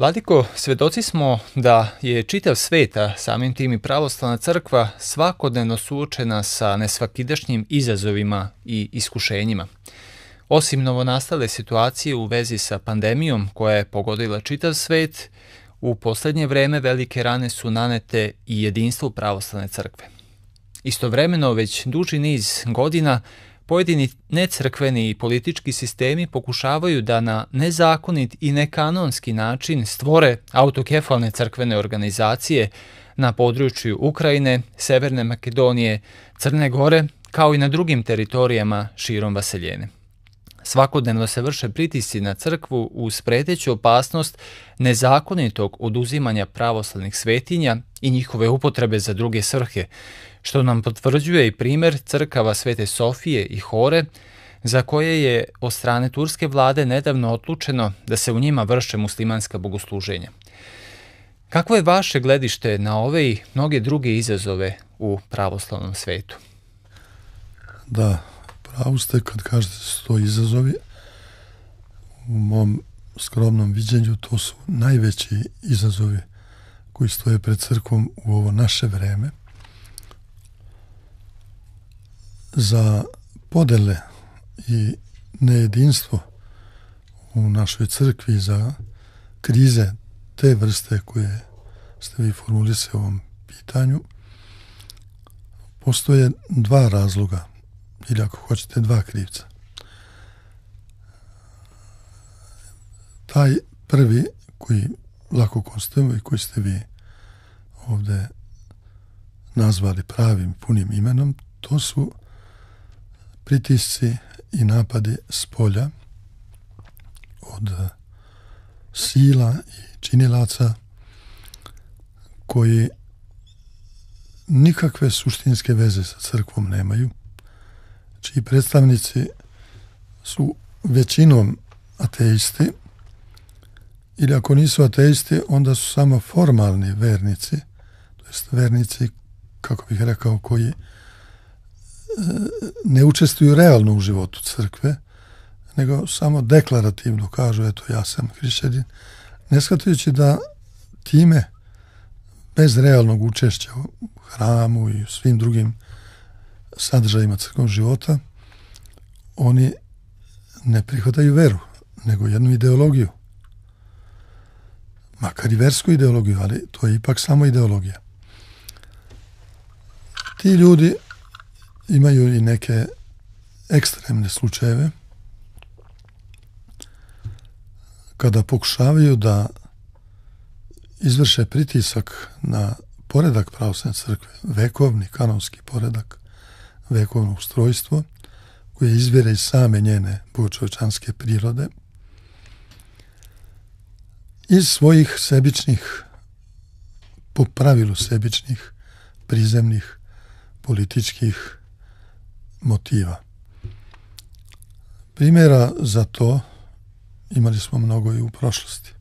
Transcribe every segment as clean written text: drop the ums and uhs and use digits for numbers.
Vladiko, svedoci smo da je čitav svet, a samim tim i pravoslavna crkva, svakodnevno suočena sa nesvakidašnjim izazovima i iskušenjima. Osim novonastale situacije u vezi sa pandemijom koja je pogodila čitav svet, u posljednje vreme velike rane su nanete i jedinstvu pravoslavne crkve. Istovremeno, već duži niz godina, pojedini necrkveni i politički sistemi pokušavaju da na nezakonit i nekanonski način stvore autokefalne crkvene organizacije na području Ukrajine, Severne Makedonije, Crne Gore, kao i na drugim teritorijama širom vaseljene. Svakodnevno se vrše pritisci na crkvu uz preteću opasnost nezakonitog oduzimanja pravoslavnih svetinja i njihove upotrebe za druge svrhe, što nam potvrđuje i primjer crkava Svete Sofije i Hore, za koje je od strane turske vlade nedavno odlučeno da se u njima vrše muslimanska bogosluženja. Kakvo je vaše gledište na ove i mnoge druge izazove u pravoslavnom svetu? Da, pravo ste kad kažete su to izazovi. U mom skromnom viđenju to su najveći izazovi koji stoje pred crkvom u ovo naše vreme. Za podele i nejedinstvo u našoj crkvi, za krize te vrste koje ste vi formulisali u ovom pitanju, postoje dva razloga, ili ako hoćete dva krivca. Taj prvi koji lako konstatujemo i koji ste vi ovdje nazvali pravim punim imenom, to su pritisci i napadi s polja od sila i činilaca koji nikakve suštinske veze sa crkvom nemaju, čiji predstavnici su većinom ateisti, ili ako nisu ateisti, onda su samo formalni vernici, to jest vernici, kako bih rekao, koji ne učestvuju realno u životu crkve, nego samo deklarativno kažu, eto, ja sam hrišćanin, ne shvatajući da time, bez realnog učešća u hramu i u svim drugim sadržajima crkvenog života, oni ne prihvataju veru, nego jednu ideologiju. Makar i versku ideologiju, ali to je ipak samo ideologija. Ti ljudi imaju i neke ekstremne slučajeve kada pokušavaju da izvrše pritisak na poredak pravoslavne crkve, vekovni kanonski poredak, vekovno ustrojstvo, koje izvire iz same njene bogočovečanske prirode, iz svojih sebičnih, po pravilu sebičnih, prizemnih, političkih motiva. Primjera za to imali smo mnogo i u prošlosti.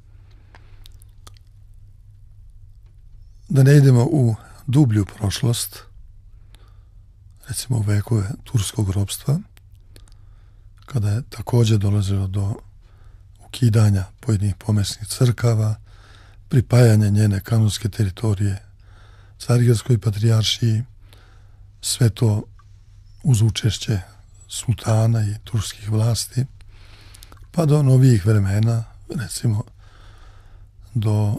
Da ne idemo u dublju prošlost, recimo u vekove turskog ropstva, kada je također dolazilo do ukidanja pojedinih pomesnih crkava, pripajanja njene kanonske teritorije Carigradskoj patrijaršiji, sve to uz učešće sultana i turskih vlasti, pa do novijih vremena, recimo do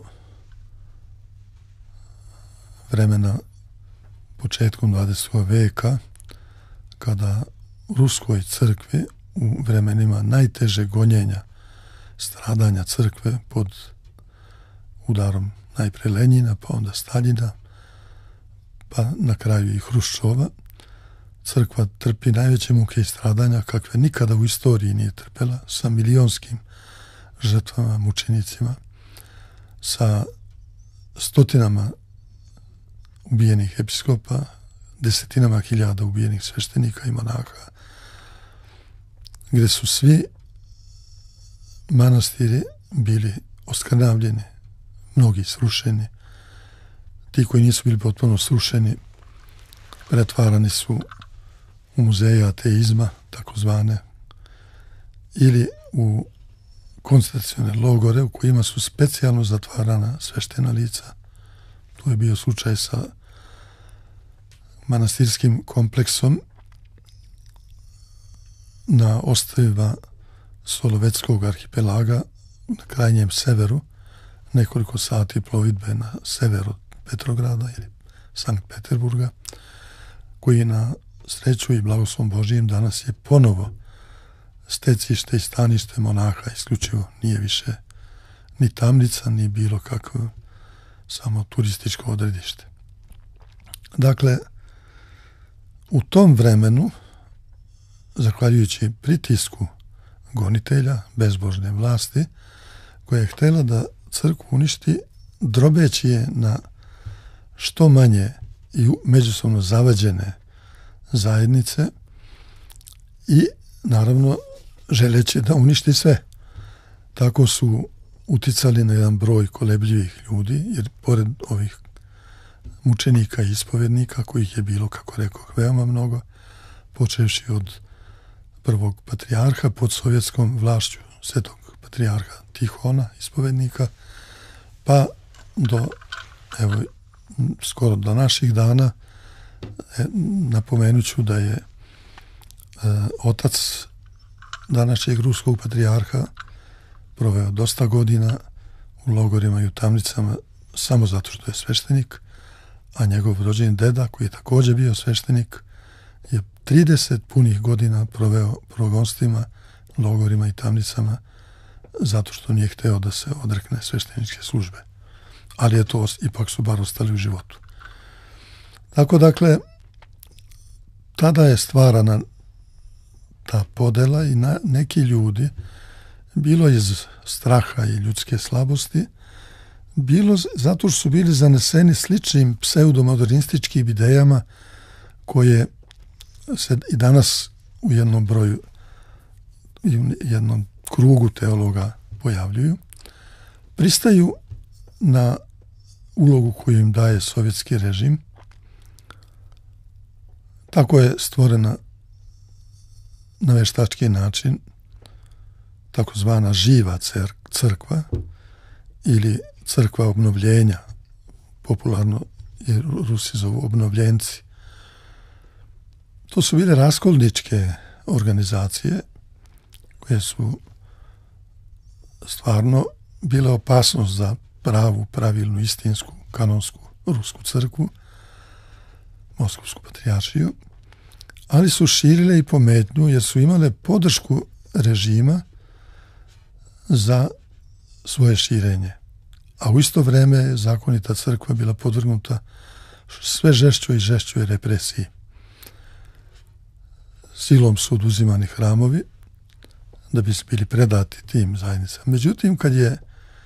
vremena početkom 20. veka, kada u ruskoj crkvi u vremenima najteže gonjenja, stradanja crkve pod udarom najpre Lenjina, pa onda Staljina, pa na kraju i Hruščova, crkva trpi najveće muke i stradanja kakve nikada u istoriji nije trpela, sa milionskim žrtvama, mučenicima, sa stotinama ubijenih episkopa, desetinama hiljada ubijenih sveštenika i monaha, gdje su svi manastiri bili oskrnavljeni, mnogi srušeni. Ti koji nisu bili potpuno srušeni pretvarani su u muzeje ateizma, takozvane, ili u koncentracione logore u kojima su specijalno zatvarana sveštena lica. To je bio slučaj sa manastirskim kompleksom na ostrvima Solovetskog arhipelaga na krajnjem severu, nekoliko sati plovidbe na sever od Petrograda ili Sankt Peterburga, koji na sreću i blagoslovom Božijem danas je ponovo stecište i stanište monaha, isključivo, nije više ni tamnica, ni bilo kakvo samo turističko odredište. Dakle, u tom vremenu, zahvaljujući pritisku gonitelja, bezbožne vlasti, koja je htjela da crkvu uništi, drobeći je na što manje i međusobno zavađene zajednice i naravno želeći da uništi sve. Tako su uticali na jedan broj kolebljivih ljudi, jer pored ovih mučenika i ispovednika, kojih je bilo, kako rekoh, veoma mnogo, počevši od prvog patrijarha pod sovjetskom vlašću, svetog patrijarha Tihona, ispovednika, pa do, evo, skoro do naših dana. Napomenuću da je otac današnjeg ruskog patrijarha proveo dosta godina u logorima i u tamnicama samo zato što je sveštenik, a njegov rođeni deda, koji je također bio sveštenik, je 30 punih godina proveo progonstvima, logorima i tamnicama zato što nije hteo da se odrekne svešteničke službe. Ali je to, ipak su bar ostali u životu. Tako, dakle, tada je stvarana ta podela i neki ljudi, bilo iz straha i ljudske slabosti, bilo zato što su bili zaneseni sličnim pseudomodernističkim idejama koje se i danas u jednom broju i u jednom krugu teologa pojavljuju, pristaju na ulogu koju im daje sovjetski režim. Tako je stvorena na veštački način takozvana živa crkva ili crkva obnovljenja, popularno je Rusi zovu obnovljenci. To su bile raskolničke organizacije koje su stvarno bile opasnost za pravu, pravilnu, istinsku, kanonsku rusku crkvu, Moskovsku patrijaršiju, ali su širile i pometnju jer su imale podršku režima za svoje širenje. A u isto vreme je zakonita crkva bila podvrgnuta sve žešćoj i žešćoj represiji. Silom su oduzimani hramovi da bi bili predati tim zajednicama. Međutim, kad je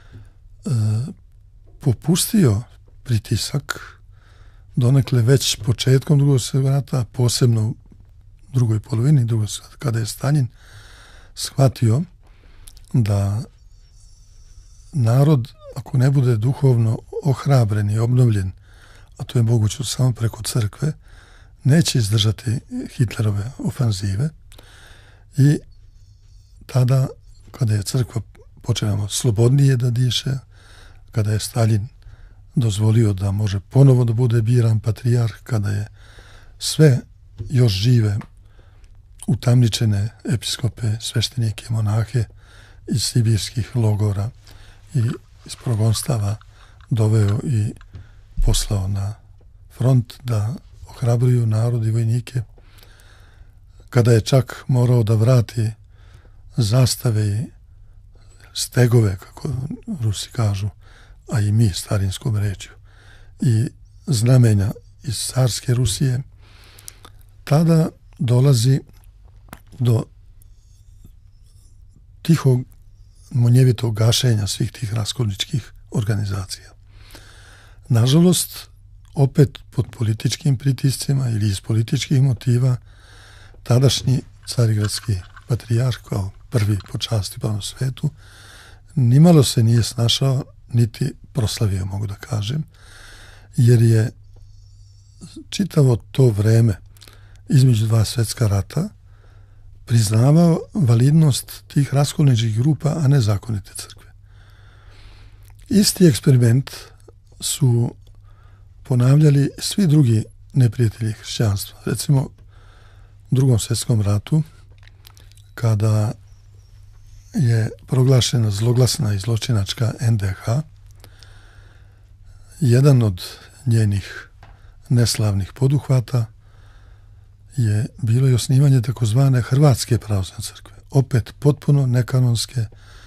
popustio pritisak, donekle već početkom Drugog svjetskog rata, posebno u drugoj polovini Drugog svjetskog rata, kada je Staljin shvatio da narod, ako ne bude duhovno ohrabren i obnovljen, a to je moguće samo preko crkve, neće izdržati Hitlerove ofanzive. I tada, kada je crkva počela slobodnije da diše, kada je Staljin dozvolio da može ponovo da bude biran patrijarh, kada je sve još žive utamničene episkope, sveštenike, monahe iz sibirskih logora i iz progonstava doveo i poslao na front da ohrabruju narod i vojnike, kada je čak morao da vrati zastave i stegove, kako Rusi kažu, a i mi starinskom rečju, i znamenja iz carske Rusije, tada dolazi do tihog, munjevitog gašenja svih tih raskolničkih organizacija. Nažalost, opet pod političkim pritiscima ili iz političkih motiva, tadašnji carigradski patrijarh, kao prvi po časti na svetu, nimalo se nije snašao niti proslavio, mogu da kažem, jer je čitavo to vreme između dva svjetska rata priznavao validnost tih raskolničkih grupa, a ne zakonite crkve. Isti eksperiment su ponavljali svi drugi neprijatelji hrišćanstva. Recimo, u Drugom svjetskom ratu, kada je proglašena zloglasna i zločinačka NDH, jedan od njenih neslavnih poduhvata je bilo i osnivanje takozvane Hrvatske pravoslavne crkve. Opet potpuno nekanonske,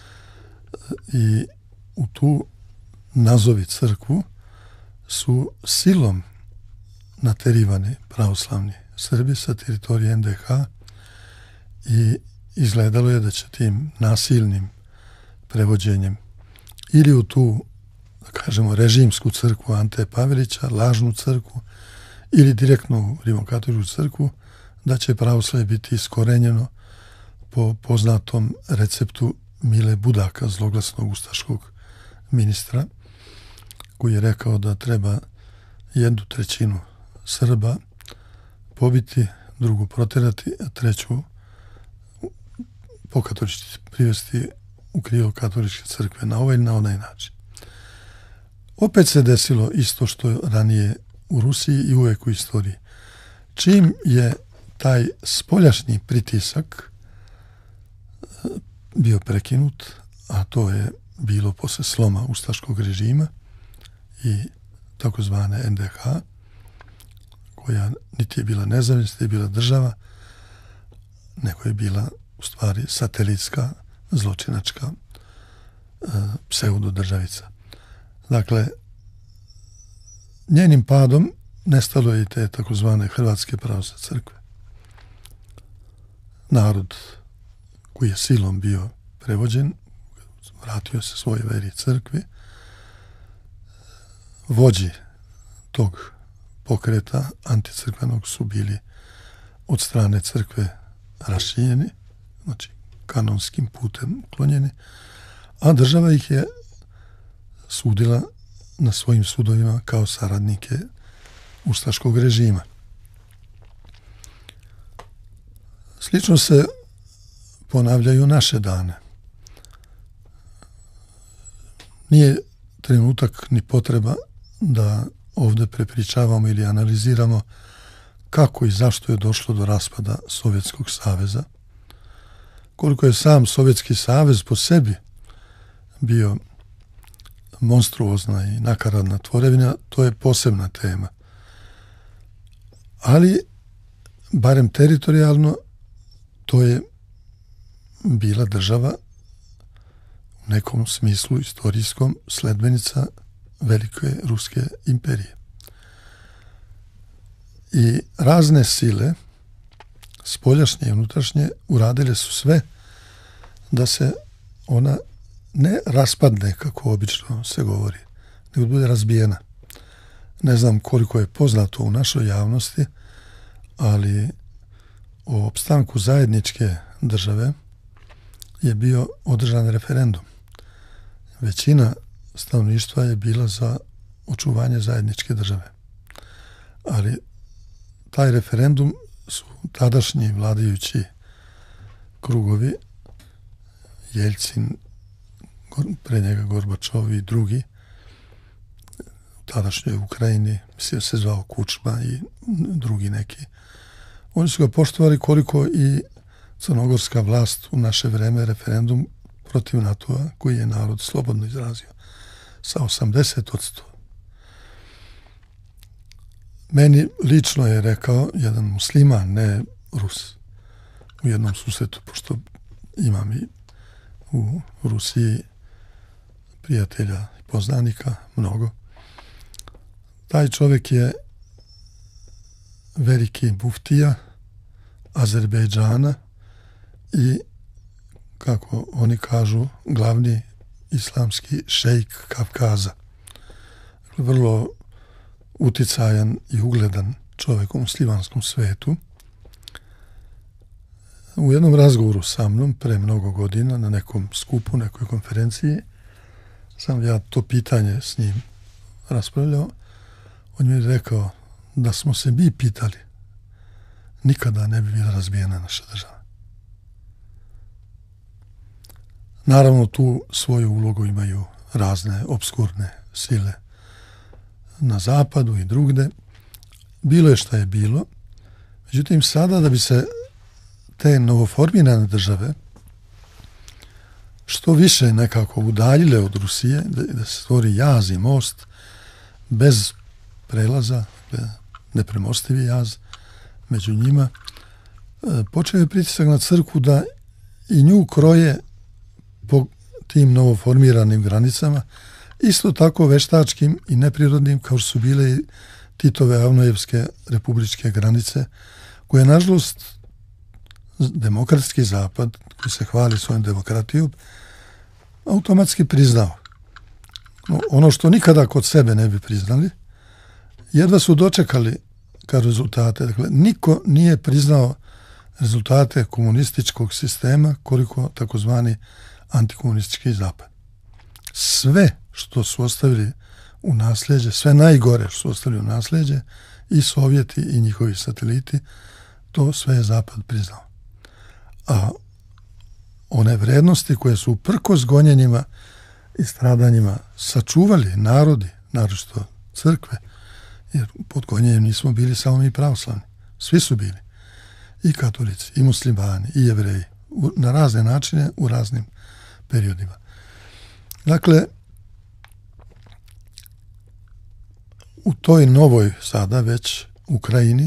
i u tu nazovi crkvu su silom naterivani pravoslavni Srbi sa teritorije NDH i izgledalo je da će tim nasilnim prevođenjem ili u tu, da kažemo, režimsku crkvu Ante Pavelića, lažnu crkvu, ili direktno u rimokatoličku crkvu, da će pravoslavlje biti iskorenjeno po poznatom receptu Mile Budaka, zloglasnog ustaškog ministra, koji je rekao da treba 1/3 Srba pobiti, drugu proterati, a treću pokatolički privesti u krilo katoličke crkve na ovaj ili na onaj način. Opet se desilo isto što ranije u Rusiji i uvek u istoriji. Čim je taj spoljašnji pritisak bio prekinut, a to je bilo posle sloma ustaškog režima i takozvane NDH, koja niti je bila nezavisna, niti je bila država, nego je bila u stvari satelitska, zločinačka pseudodržavica. Dakle, njenim padom nestalo je i te takozvane Hrvatske pravoslavne crkve. Narod koji je silom bio prevođen, vratio se svojoj veri crkvi, vođi tog pokreta anticrkvenog su bili od strane crkve rašinjeni, znači kanonskim putem uklonjeni, a država ih je sudila na svojim sudovima kao saradnike ustaškog režima. Slično se ponavljaju naše dane. Nije trenutak ni potreba da ovdje prepričavamo ili analiziramo kako i zašto je došlo do raspada Sovjetskog saveza. Koliko je sam Sovjetski savez po sebi bio monstruozna i nakaradna tvorevina, to je posebna tema. Ali, barem teritorijalno, to je bila država u nekom smislu istorijskom sledbenica velike ruske imperije. I razne sile, spoljašnje i unutrašnje, uradile su sve da se ona ne raspadne, kako obično se govori, nego bude razbijena. Ne znam koliko je poznato u našoj javnosti, ali o opstanku zajedničke države je bio održan referendum. Većina stanovništva je bila za očuvanje zajedničke države. Ali taj referendum su tadašnji vladajući krugovi, Jeljcin, pre njega Gorbačov i drugi, u tadašnjoj Ukrajini, mislim se zvao Kučma i drugi neki, oni su ga poštovali koliko i crnogorska vlast u naše vreme referendum protiv NATO-a, koji je narod slobodno izrazio, sa 80%. Meni lično je rekao jedan musliman, ne Rus, u jednom susretu, pošto imam i u Rusiji prijatelja i poznanika mnogo. Taj čovjek je veliki muftija Azerbejdžana i, kako oni kažu, glavni islamski šejk Kavkaza. Vrlo uticajan i ugledan čovjek u muslimanskom svetu. U jednom razgovoru sa mnom pre mnogo godina na nekom skupu, nekoj konferenciji, sam ja to pitanje s njim raspravljao. On mi je rekao da smo se mi pitali, nikada ne bi bila razbijena naša država. Naravno, tu svoju ulogu imaju razne obskurne sile na zapadu i drugde. Bilo je šta je bilo. Međutim, sada da bi se te novoformirane države što više nekako udaljile od Rusije, da se stvori jaz i most bez prelaza, nepremostivi jaz među njima, počeo je pritisak na crkvu da i nju kroje po tim novoformiranim granicama, isto tako veštačkim i neprirodnim kao što su bile i Titove Avnojevske republičke granice, koje nažalost demokratski zapad, koji se hvali svojom demokratijom, automatski priznao. Ono što nikada kod sebe ne bi priznali, jedva su dočekali kao rezultate. Dakle, niko nije priznao rezultate komunističkog sistema koliko takozvani antikomunistički zapad. Sve što su ostavili u nasljeđe, sve najgore što su ostavili u nasljeđe, i Sovjeti i njihovi sateliti, to sve je zapad priznao. A one vrednosti koje su uprkos gonjenjima i stradanjima sačuvali narodi, naročito crkve, jer pod gonjenjem nismo bili samo mi pravoslavni, svi su bili, i katolici, i muslimani, i jevreji, na razne načine, u raznim periodima. Dakle, u toj novoj sada već Ukrajini,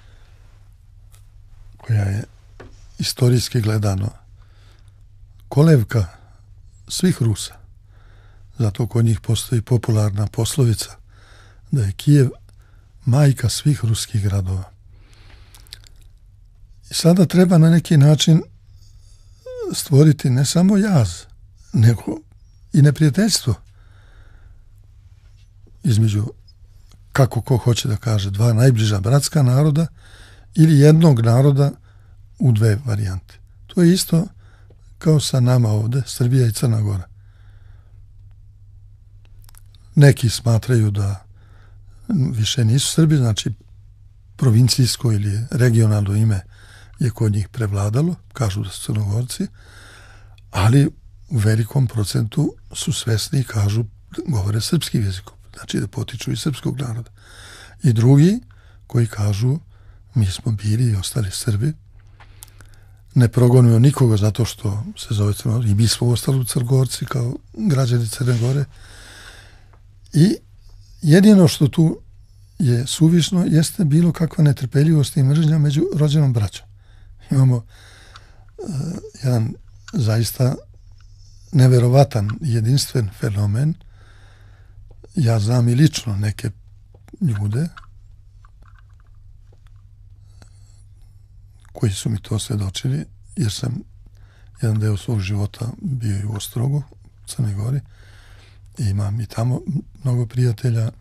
koja je istorijski gledano kolevka svih Rusa, zato kod njih postoji popularna poslovica da je Kijev majka svih ruskih gradova. I sada treba na neki način stvoriti ne samo jaz, nego i neprijateljstvo između, kako ko hoće da kaže, dva najbliža bratska naroda ili jednog naroda u dve varijante. To je isto kao sa nama ovde, Srbija i Crna Gora. Neki smatraju da više nisu Srbi, znači provincijsko ili regionalno ime je kod njih prevladalo, kažu da su Crnogorci, ali u velikom procentu su svesni i kažu, govore srpskim jezikom, znači da potiču iz srpskog naroda. I drugi koji kažu, mi smo bili i ostali Srbi, ne progonimo nikoga zato što se zove Crnogorci, i mi smo ostali Crnogorci kao građani Crne Gore. I jedino što tu je suvišno jeste bilo kakva netrpeljivost i mržnja među rođenom braćom. Imamo jedan zaista neverovatan, jedinstven fenomen. Ja znam i lično neke ljude koji su mi to svedočili, jer sam jedan deo svog života bio i u Ostrogu, Crnoj Gori, i imam i tamo mnogo prijatelja.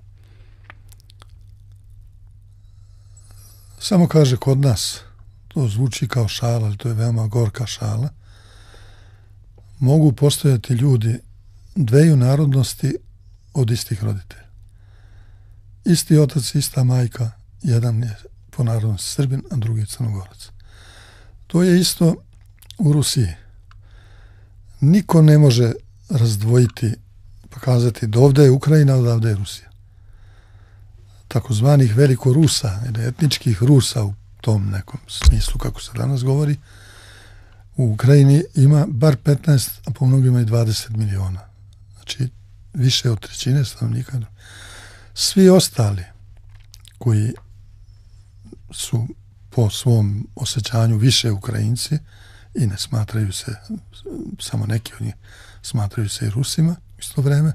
Samo kaže kod nas, to zvuči kao šala, ali to je veoma gorka šala, mogu postojati ljudi dveju narodnosti od istih roditelja. Isti otac, ista majka, jedan je po narodnosti Srbin, a drugi je Crnogorac. To je isto u Rusiji. Niko ne može razdvojiti, pa kazati da ovdje je Ukrajina, a ovdje je Rusija. Takozvanih velikorusa, ili etničkih Rusa u tom nekom smislu, kako se danas govori, u Ukrajini ima bar 15, a po mnogima i 20 miliona. Znači, više od trećine stanovnika. Svi ostali koji su po svom osjećanju više Ukrajinci i ne smatraju se, samo neki od njih smatraju se i Rusima u isto vreme,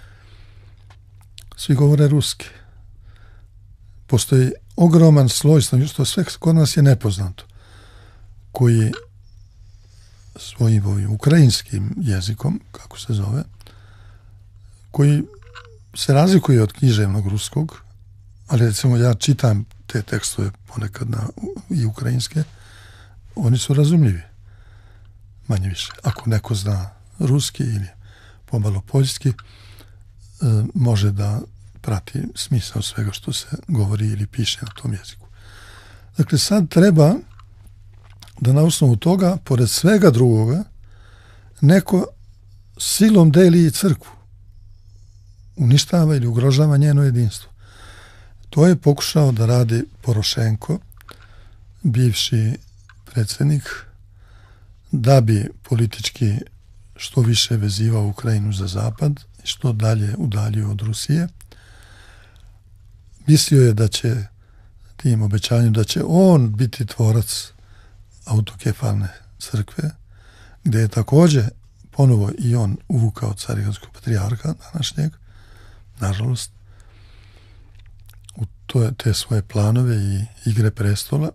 svi govore ruski. Postoji ogroman sloj, što sve kod nas je nepoznato, koji svojim ovim ukrajinskim jezikom, kako se zove, koji se razlikuje od književnog ruskog, ali recimo ja čitam te tekstove ponekad i ukrajinske, oni su razumljivi, manje više. Ako neko zna ruski ili pomalo poljski, može da prati smisao svega što se govori ili piše na tom jeziku. Dakle, sad treba da na osnovu toga, pored svega drugoga, neko silom deli i crkvu. Uništava ili ugrožava njeno jedinstvo. To je pokušao da radi Porošenko, bivši predsjednik, da bi politički što više vezivao Ukrajinu za zapad i što dalje udaljio od Rusije. Mislio je da će tim obećanjem da će on biti tvorac autokefalne crkve, gdje je također ponovo i on uvukao Carigradskog patrijarha današnjeg, nažalost, u te svoje planove i igre prestola.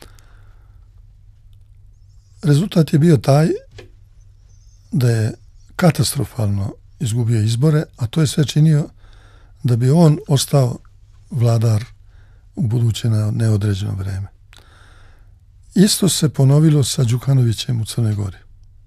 Rezultat je bio taj da je katastrofalno izgubio izbore, a to je sve činio da bi on ostao vladar u buduće na neodređeno vreme. Isto se ponovilo sa Đukanovićem u Crnoj Gori.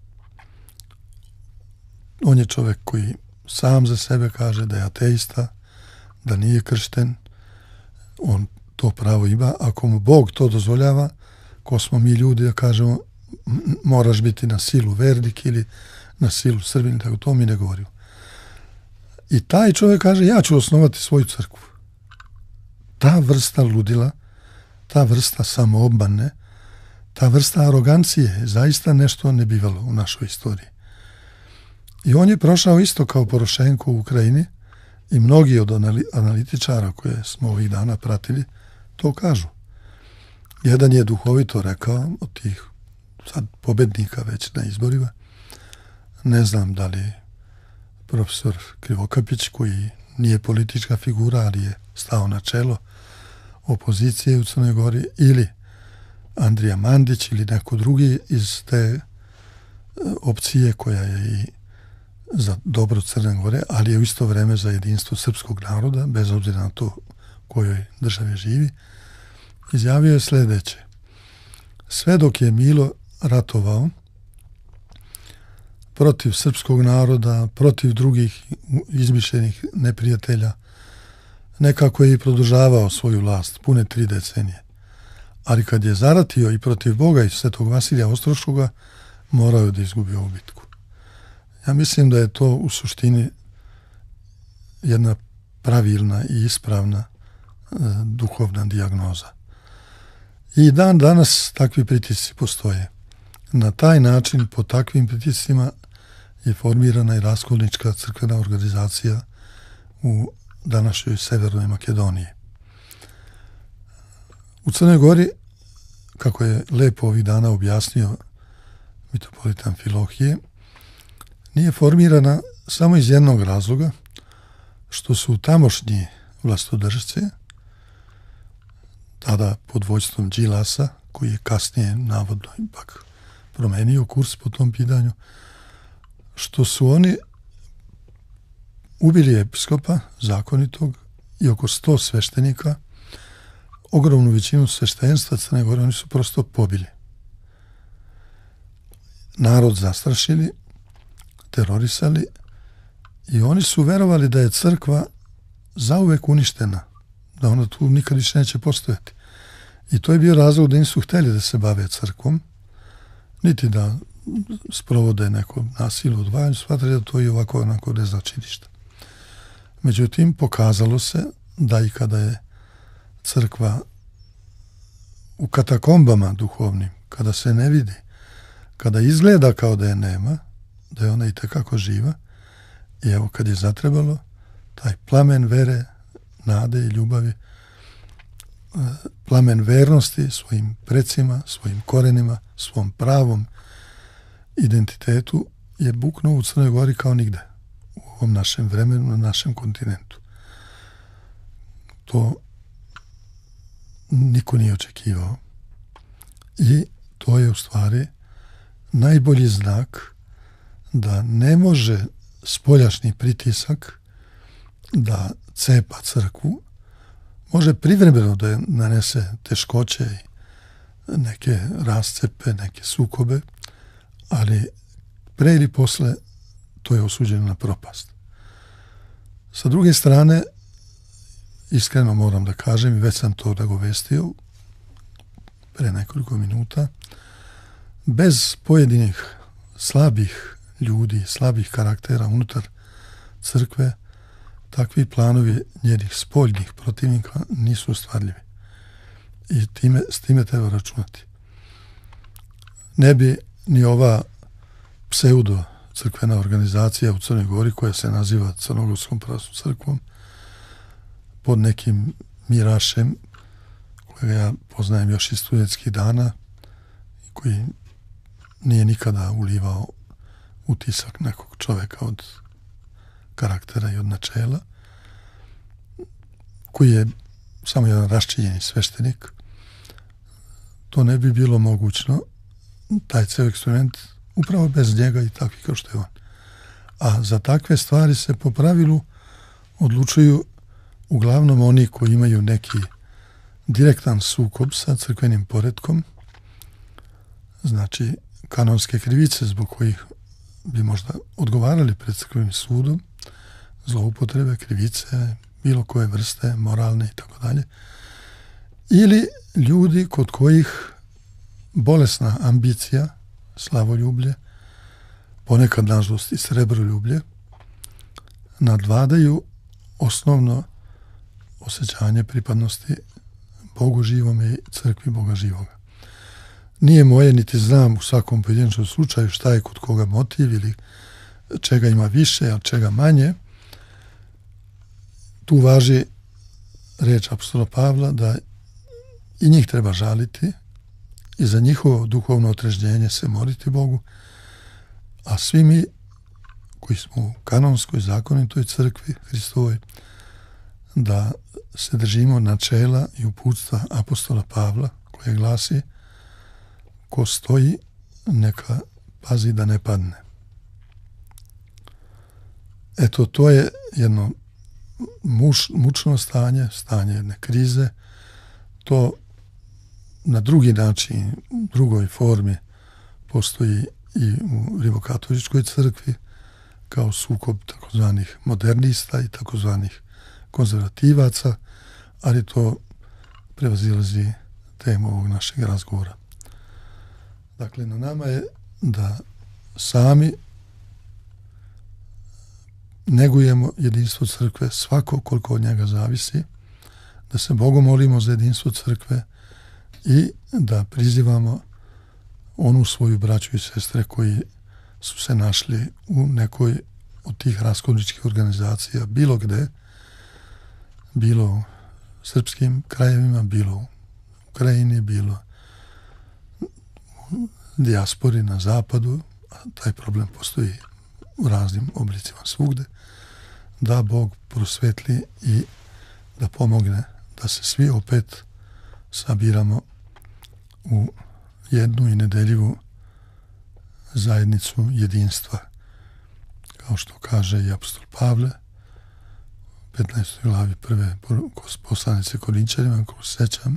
On je čovjek koji sam za sebe kaže da je ateista, da nije kršten. On to pravo ima. Ako mu Bog to dozvoljava, ko smo mi ljudi da kažemo moraš biti na silu vernik ili na silu Srbin, tako to mi ne govorimo. I taj čovjek kaže ja ću osnovati svoju crkvu. Ta vrsta ludila, ta vrsta samoobmane, ta vrsta arogancije je zaista nešto nebivalo u našoj istoriji. I on je prošao isto kao Porošenko u Ukrajini i mnogi od analitičara koje smo ovih dana pratili to kažu. Jedan je duhovito rekao od tih sad pobednika već na izborima, ne znam da li profesor Krivokapić, koji nije politička figura, ali je stao na čelo opozicije u Crnoj Gori, ili Andrija Mandić ili neko drugi iz te opcije koja je i za dobro Crne Gore, ali je u isto vreme za jedinstvo srpskog naroda, bez obzira na to kojoj državi živi, izjavio je sljedeće. Sve dok je Milo ratovao protiv srpskog naroda, protiv drugih izmišljenih neprijatelja, nekako je i produžavao svoju vlast pune 3 decenije. Ali kad je zaratio i protiv Boga i Svetog Vasilija Ostroškoga, morao je da izgubi ovu bitku. Ja mislim da je to u suštini jedna pravilna i ispravna duhovna dijagnoza. I dan danas takvi pritisci postoje. Na taj način, po takvim pritiscima, je formirana i raskolnička crkvena organizacija u današnjoj Severnoj Makedoniji. U Crnoj Gori, kako je lepo ovih dana objasnio mitropolit Amfilohije, nije formirana samo iz jednog razloga, što su tamošnji vlastodržci, tada pod vođstvom Đilasa, koji je kasnije navodno ipak promenio kurs po tom pitanju, što su oni ubili episkopa zakonitog i oko 100 sveštenika, ogromnu većinu sveštenstva Crne Gore, oni su prosto pobili. Narod zastrašili, terorisali i oni su verovali da je crkva zauvek uništena, da ona tu nikad više neće postojati. I to je bio razlog da nisu htjeli da se bave crkvom, niti da sprovode neko nasilje odvajanju, smatrali da to je ovako onako ne znači ništa. Međutim, pokazalo se da i kada je crkva u katakombama duhovnim, kada se ne vidi, kada izgleda kao da je nema, da je ona i tekako živa, i evo kad je zatrebalo, taj plamen vere, nade i ljubavi, plamen vernosti svojim precima, svojim korenima, svom pravom identitetu je buknuo u Crnoj Gori kao nigde u ovom našem vremenu, na našem kontinentu. To niko nije očekivao i to je u stvari najbolji znak da ne može spoljašnji pritisak da cepa crkvu, može privremeno da nanese teškoće i neke rascepe, neke sukobe, ali pre ili posle to je osuđeno na propast. Sa druge strane, iskreno moram da kažem, i već sam to nagovestio pre nekoliko minuta, bez pojedinih slabih ljudi, slabih karaktera unutar crkve, takvi planovi njenih spoljnih protivnika nisu ostvarljivi. I s time treba računati. Ne bi ni ova pseudo crkvena organizacija u Crnoj Gori koja se naziva Crnogorskom pravoslavnom crkvom pod nekim mirašem kojega ja poznajem još iz studentskih dana i koji nije nikada ulivao utisak nekog čoveka od karaktera i od načela, koji je samo jedan raščinjeni sveštenik, to ne bi bilo mogućno, taj ceo eksperiment, upravo bez njega i takvi kao što je on. A za takve stvari se po pravilu odlučuju uglavnom oni koji imaju neki direktan sukob sa crkvenim poretkom, znači kanonske krivice zbog kojih bi možda odgovarali pred crkvenim sudom, zloupotrebe, krivice, bilo koje vrste, moralne i tako dalje, ili ljudi kod kojih bolesna ambicija, slavoljublje, ponekad nažalost i srebroljublje, nadvladaju osnovno osjećanje pripadnosti Bogu živome i crkvi Boga živoga. Nije moje, niti znam u svakom pojedinačnom slučaju šta je kod koga motiv ili čega ima više, a čega manje. Tu važi reč apostola Pavla da i njih treba žaliti i za njihovo duhovno otrežnjenje se moliti Bogu, a svi mi koji smo u kanonskoj zakonitoj crkvi Hristovoj da se držimo načela i uputstva apostola Pavla koje glasi: ko stoji neka pazi da ne padne. Eto, to je jedno mučno stanje jedne krize. To na drugi način, u drugoj formi postoji i u rimokatoličkoj crkvi kao sukob takozvanih modernista i takozvanih konzervativaca, ali to prevazilazi temu ovog našeg razgovora. Dakle, na nama je da sami negujemo jedinstvo crkve, svako koliko od njega zavisi, da se Bogu molimo za jedinstvo crkve i da prizivamo onu svoju braću i sestre koji su se našli u nekoj od tih raskolničkih organizacija, bilo gde, bilo u srpskim krajevima, bilo u Ukrajini, bilo u dijaspori na zapadu, a taj problem postoji u raznim oblicima svugde, da Bog prosvetli i da pomogne da se svi opet sabiramo u jednu i nedeljivu zajednicu jedinstva. Kao što kaže i apostol Pavle, 15. glavi prve poslanice Korinčanima, ako se sećam,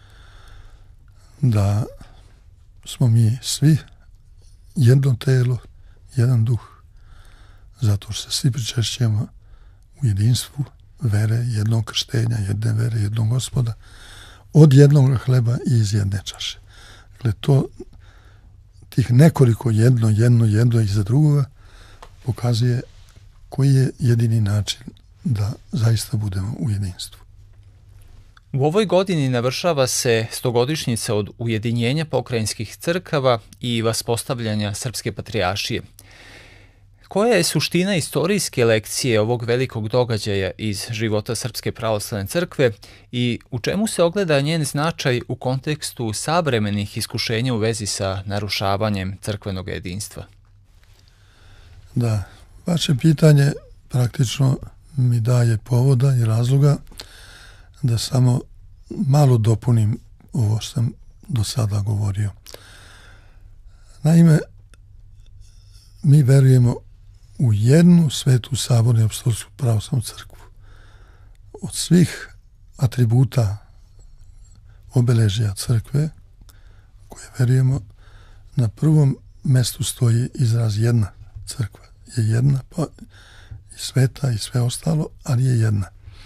da smo mi svi jedno telo, jedan duh, zato što se svi pričešćujemo u jedinstvu vere, jednog krštenja, jedne vere, jednog Gospoda, od jednog hleba i iz jedne čaše. Dakle, to tih nekoliko jedno iza drugoga pokazuje koji je jedini način da zaista budemo u jedinstvu. U ovoj godini navršava se 100-godišnjica od ujedinjenja pokrajinskih crkava i vaspostavljanja Srpske patrijaršije. Koja je suština istorijske lekcije ovog velikog događaja iz života Srpske pravoslavne crkve i u čemu se ogleda njen značaj u kontekstu savremenih iskušenja u vezi sa narušavanjem crkvenog jedinstva? Da, vaše pitanje praktično mi daje povoda i razloga da samo malo dopunim ovo što sam do sada govorio. Naime, mi verujemo u jednu svetu sabornu i apostolsku pravoslavnu crkvu. Od svih atributa obeležja crkve koje verujemo, na prvom mestu stoji izraz jedna. Crkva je jedna, pa i sveta i sve ostalo, ali je jedna.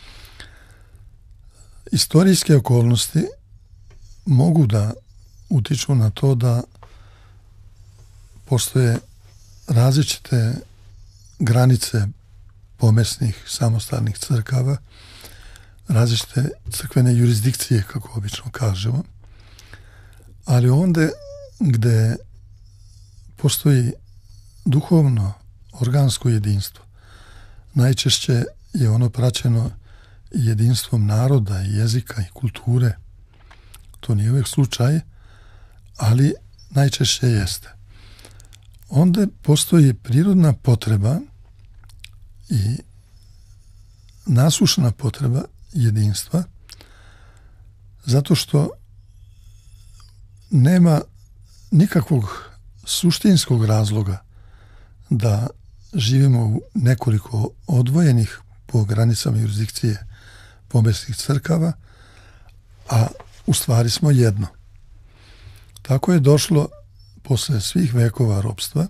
Istorijske okolnosti mogu da utiču na to da postoje različite granice pomesnih samostalnih crkava, različite crkvene jurisdikcije, kako obično kažemo, ali onda gde postoji duhovno, organsko jedinstvo, najčešće je ono praćeno jedinstvom naroda, jezika i kulture. To nije uvijek slučaj, ali najčešće jeste. Onda postoji prirodna potreba i nasušna potreba jedinstva, zato što nema nikakvog suštinskog razloga da živimo u nekoliko odvojenih po granicama jurisdikcije pomesnih crkava, a u stvari smo jedno. Tako je došlo posle svih vekova ropstva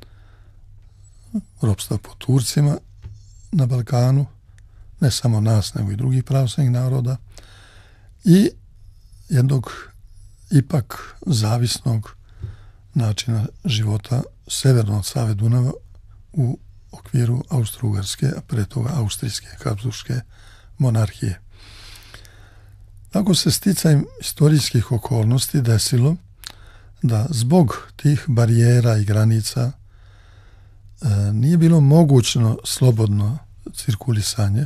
po Turcima na Balkanu, ne samo nas, nego i drugih pravoslavnih naroda, i jednog ipak zavisnog načina života severno od Save Dunava u okviru Austro-Ugarske, a pre toga Austrijske, Habsburške monarhije. Tako se sticajem istorijskih okolnosti desilo da zbog tih barijera i granica nije bilo mogućno slobodno cirkulisanje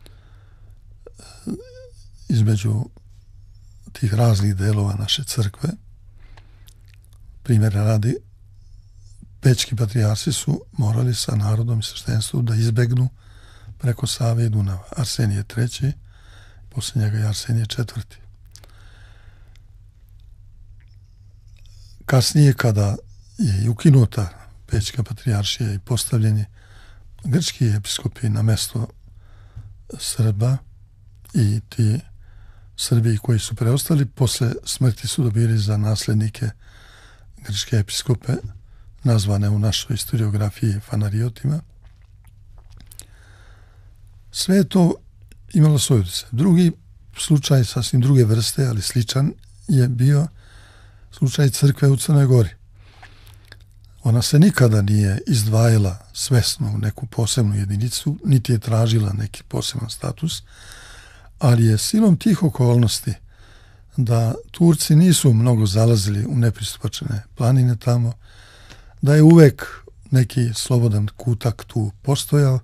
između tih raznih delova naše crkve. Primjera radi, pećki patrijarsi su morali sa narodom i sveštenstvom da izbegnu preko Save i Dunava. Arsenije III, poslije njega i Arsenije IV. Kasnije, kada je ukinuta pećka patrijaršija i postavljeni grčki episkopi na mesto Srba, i ti Srbi koji su preostali posle smrti su dobili za naslednike grčke episkope, nazvane u našoj historiografiji fanariotima. Sve je to imalo svoj utjecaj. Drugi slučaj, sasvim druge vrste, ali sličan, je bio slučaj crkve u Crnoj Gori. Ona se nikada nije izdvajala svesno u neku posebnu jedinicu, niti je tražila neki poseban status, ali je silom tih okolnosti da Turci nisu mnogo zalazili u nepristupačne planine tamo, da je uvek neki slobodan kutak tu postojao,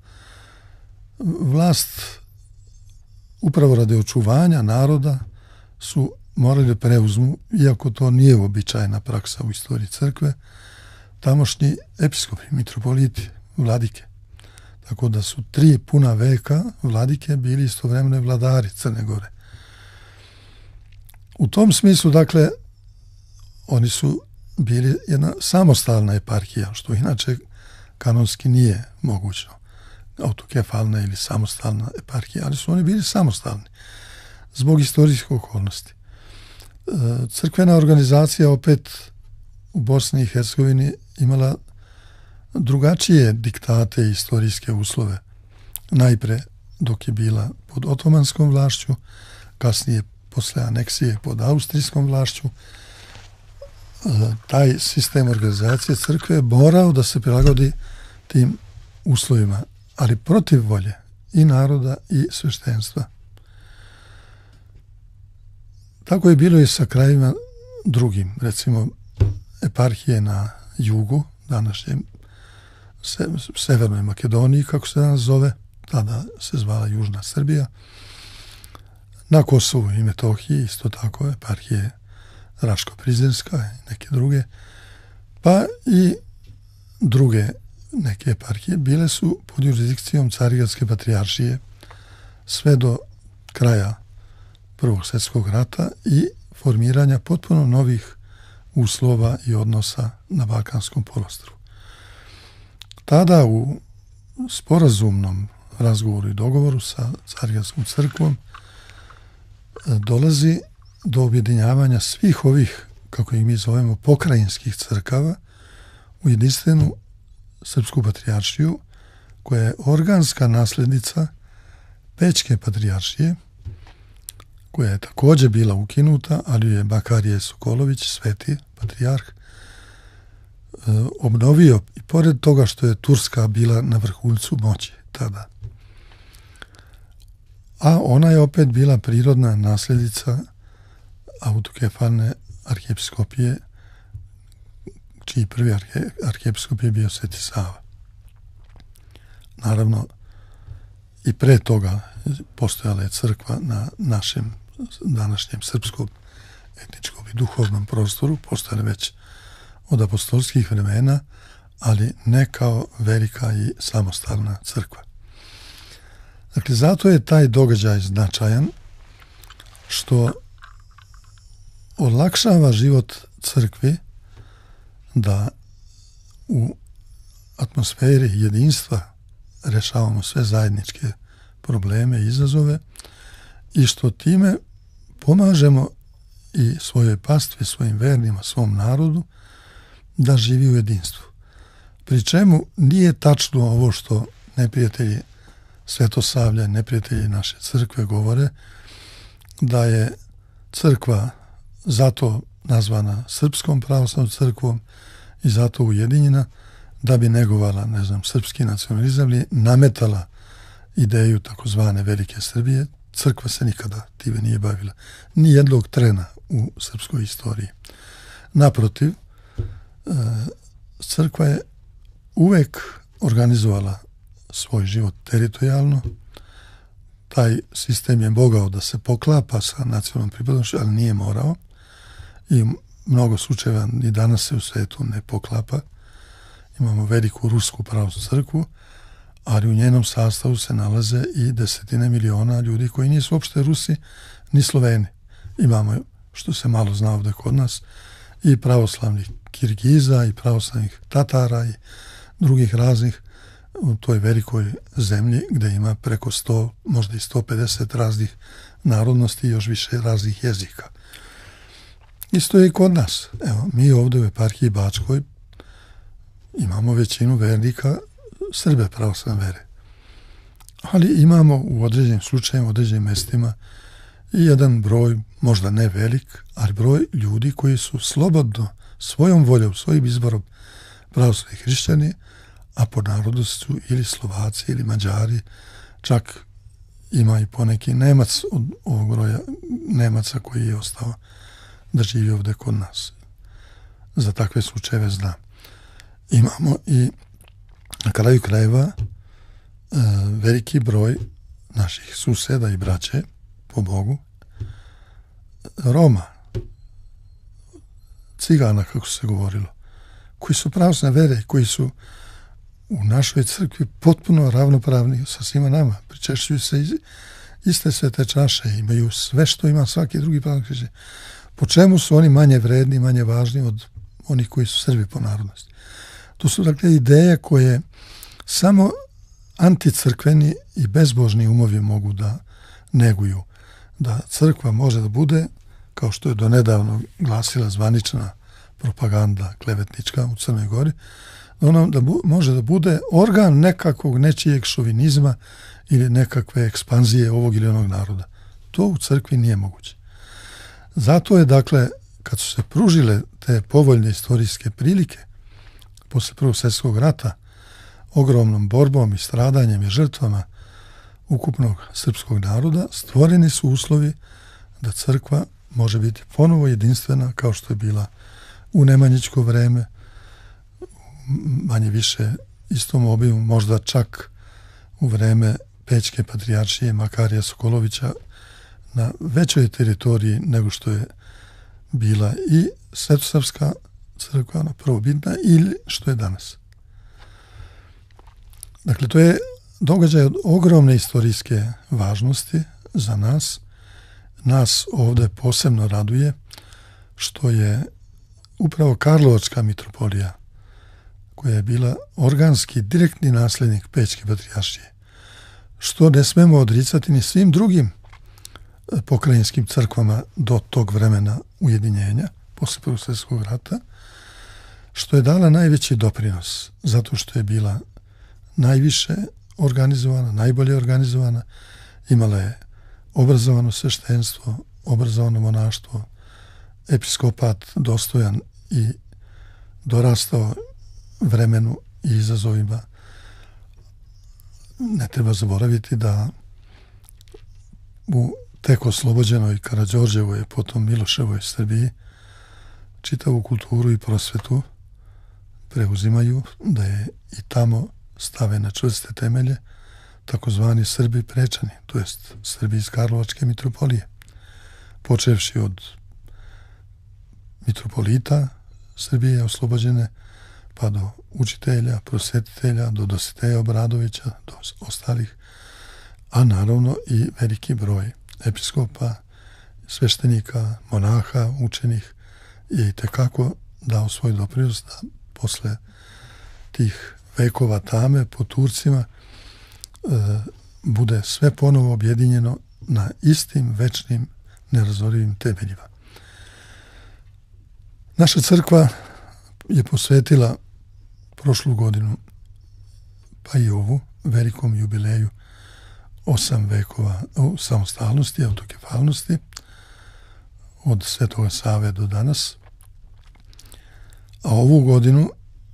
vlast upravo radi očuvanja naroda su morali da preuzmu, iako to nije uobičajena praksa u istoriji crkve, tamošnji episkopi, mitropoliti, vladike. Tako da su 3 puna veka vladike bili istovremeno vladari Crne Gore. U tom smislu, dakle, oni su bili jedna samostalna eparhija, što inače kanonski nije mogućno. Autokefalna ili samostalna eparhija, ali su oni bili samostalni zbog istorijskih okolnosti. Crkvena organizacija opet u Bosni i Hercegovini imala drugačije diktate i istorijske uslove. Najpre dok je bila pod otomanskom vlašću, kasnije posle aneksije pod austrijskom vlašću, taj sistem organizacije crkve je morao da se prilagodi tim uslovima, ali protiv volje i naroda i sveštenstva. Tako je bilo i sa krajima drugim, recimo eparhije na jugu, današnjem Severnoj Makedoniji, kako se danas zove, tada se zvala Južna Srbija, na Kosovu i Metohiji, isto tako, eparhije Raško-Prizrenska i neke druge, pa i druge neke eparhije bile su pod jurisdikcijom Carigradske patrijaršije sve do kraja Prvog svjetskog rata i formiranja potpuno novih uslova i odnosa na Balkanskom poluostrvu. Tada u sporazumnom razgovoru i dogovoru sa Carigradskom crkvom dolazi do objedinjavanja svih ovih, kako ih mi zovemo, pokrajinskih crkava u jedinstvenu srpsku patrijaršiju, koja je organska nasljednica Pećke patrijaršije, koja je također bila ukinuta, ali je Bakarije Sokolović, sveti patrijarh, obnovio, i pored toga što je Turska bila na vrhuncu moći tada. A ona je opet bila prirodna nasljednica autokefalne arhijepiskopije, čiji prvi arhijepiskop je bio Sveti Sava. Naravno, i pre toga postojala je crkva na našem današnjem srpskom etničkom i duhovnom prostoru, postojala već od apostolskih vremena, ali ne kao velika i samostalna crkva. Dakle, zato je taj događaj značajan, što olakšava život crkvi da u atmosferi jedinstva rešavamo sve zajedničke probleme i izazove i što time pomažemo i svojoj pastvi, svojim vernima, svom narodu da živi u jedinstvu. Pri čemu nije tačno ovo što neprijatelji Svetosavlja, neprijatelji naše crkve govore, da je crkva zato nazvana Srpskom pravoslavnom crkvom i zato ujedinjena da bi negovala, srpski nacionalizam ili nametala ideju takozvane Velike Srbije. Crkva se nikada time nije bavila. Ni jednog trena u srpskoj istoriji. Naprotiv, crkva je uvek organizovala svoj život teritorijalno. Taj sistem je mogao da se poklapa sa nacionalnom pripadnošću, ali nije morao. I mnogo slučajeva i danas se u svetu ne poklapa. Imamo veliku rusku pravoslavnu crkvu, ali u njenom sastavu se nalaze i desetine miliona ljudi koji nisu uopšte Rusi ni Sloveni. Imamo, što se malo zna ovde kod nas, i pravoslavnih Kirgiza i pravoslavnih Tatara i drugih raznih u toj velikoj zemlji gde ima preko 100, možda i 150 raznih narodnosti i još više raznih jezika. Isto je i kod nas. Evo, mi ovde u eparhiji Bačkoj imamo većinu vernika Srbe pravoslavne vere. Ali imamo u određenim slučajima, u određenim mestima i jedan broj, možda ne velik, ali broj ljudi koji su slobodno, svojom voljom, svojim izborom pravoslavni hrišćani, a po narodu su ili Slovaci ili Mađari, čak ima i poneki Nemac od ovog broja Nemaca koji je ostao da živi ovde kod nas. Za takve slučajeve znam. Imamo i na kraju krajeva veliki broj naših suseda i braće, po Bogu, Roma, Cigana, kako se govorilo, koji su pravoslavne vere i koji su u našoj crkvi potpuno ravnopravni sa svima nama. Pričešćuju se iste svete čaše, imaju sve što ima svaki drugi pravoslavni hrišćanin. Po čemu su oni manje vredni, manje važni od onih koji su Srbi po narodnosti? To su dakle ideje koje samo anticrkveni i bezbožni umovi mogu da neguju. Da crkva može da bude, kao što je donedavno glasila zvanična propaganda klevetnička u Crnoj Gori, ona može da bude organ nekakvog nečijeg šovinizma ili nekakve ekspanzije ovog ili onog naroda. To u crkvi nije moguće. Zato je, dakle, kad su se pružile te povoljne istorijske prilike posle Prvog svjetskog rata, ogromnom borbom i stradanjem i žrtvama ukupnog srpskog naroda, stvoreni su uslovi da crkva može biti ponovo jedinstvena kao što je bila u nemanjičko vreme, manje više istom obimu, možda čak u vreme Pećke patrijaršije Makarija Sokolovića na većoj teritoriji nego što je bila i Svetosavska crkva, ona prvobitna, ili što je danas. Dakle, to je događaj od ogromne istorijske važnosti za nas. Nas ovde posebno raduje što je upravo Karlovačka mitropolija, koja je bila organski direktni naslednik Pećke patrijaršije, što ne smemo odricati ni svim drugim pokrajinskim crkvama do tog vremena ujedinjenja, posle Prvog svjetskog rata, što je dala najveći doprinos, zato što je bila najviše organizovana, najbolje organizovana, imala je obrazovano sveštenstvo, obrazovano monaštvo, episkopat dostojan i dorastao vremenu i izazovima. Ne treba zaboraviti da u tek oslobođenoj Karađorđevoj, potom Miloševoj Srbiji čitavu kulturu i prosvetu preuzimaju, da je i tamo stave na čvrste temelje takozvani Srbi prečani, to jest Srbi iz Karlovačke mitropolije, počevši od mitropolita Srbije oslobođene, pa do učitelja, prosvetitelja, do Dositeja Obradovića, do ostalih, a naravno i veliki broj episkopa, sveštenika, monaha, učenih je i tekako dao svoj doprinos da posle tih vekova tame po Turcima bude sve ponovo objedinjeno na istim večnim nerazorivim temeljima. Naša crkva je posvetila prošlu godinu, pa i ovu, velikom jubileju 8 vekova samostalnosti, autokefalnosti, od Svetoga Save do danas. A ovu godinu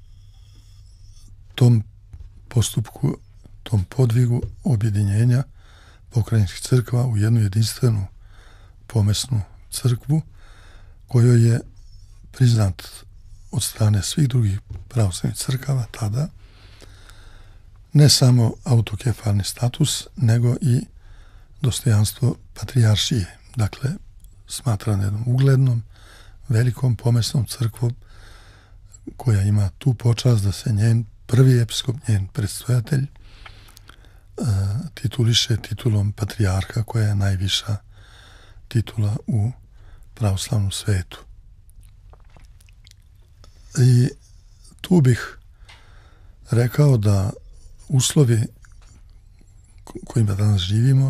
tom postupku, tom podvigu objedinjenja pokrajinskih crkva u jednu jedinstvenu pomesnu crkvu, kojoj je priznat od strane svih drugih pravoslavnih crkava tada ne samo autokefalni status, nego i dostojanstvo patrijaršije. Dakle, smatrana jednom uglednom, velikom pomesnom crkvom koja ima tu počast da se njen prvi episkop, njen predstojatelj, tituliše titulom patrijarha, koja je najviša titula u pravoslavnom svetu. I tu bih rekao da uslovi kojima danas živimo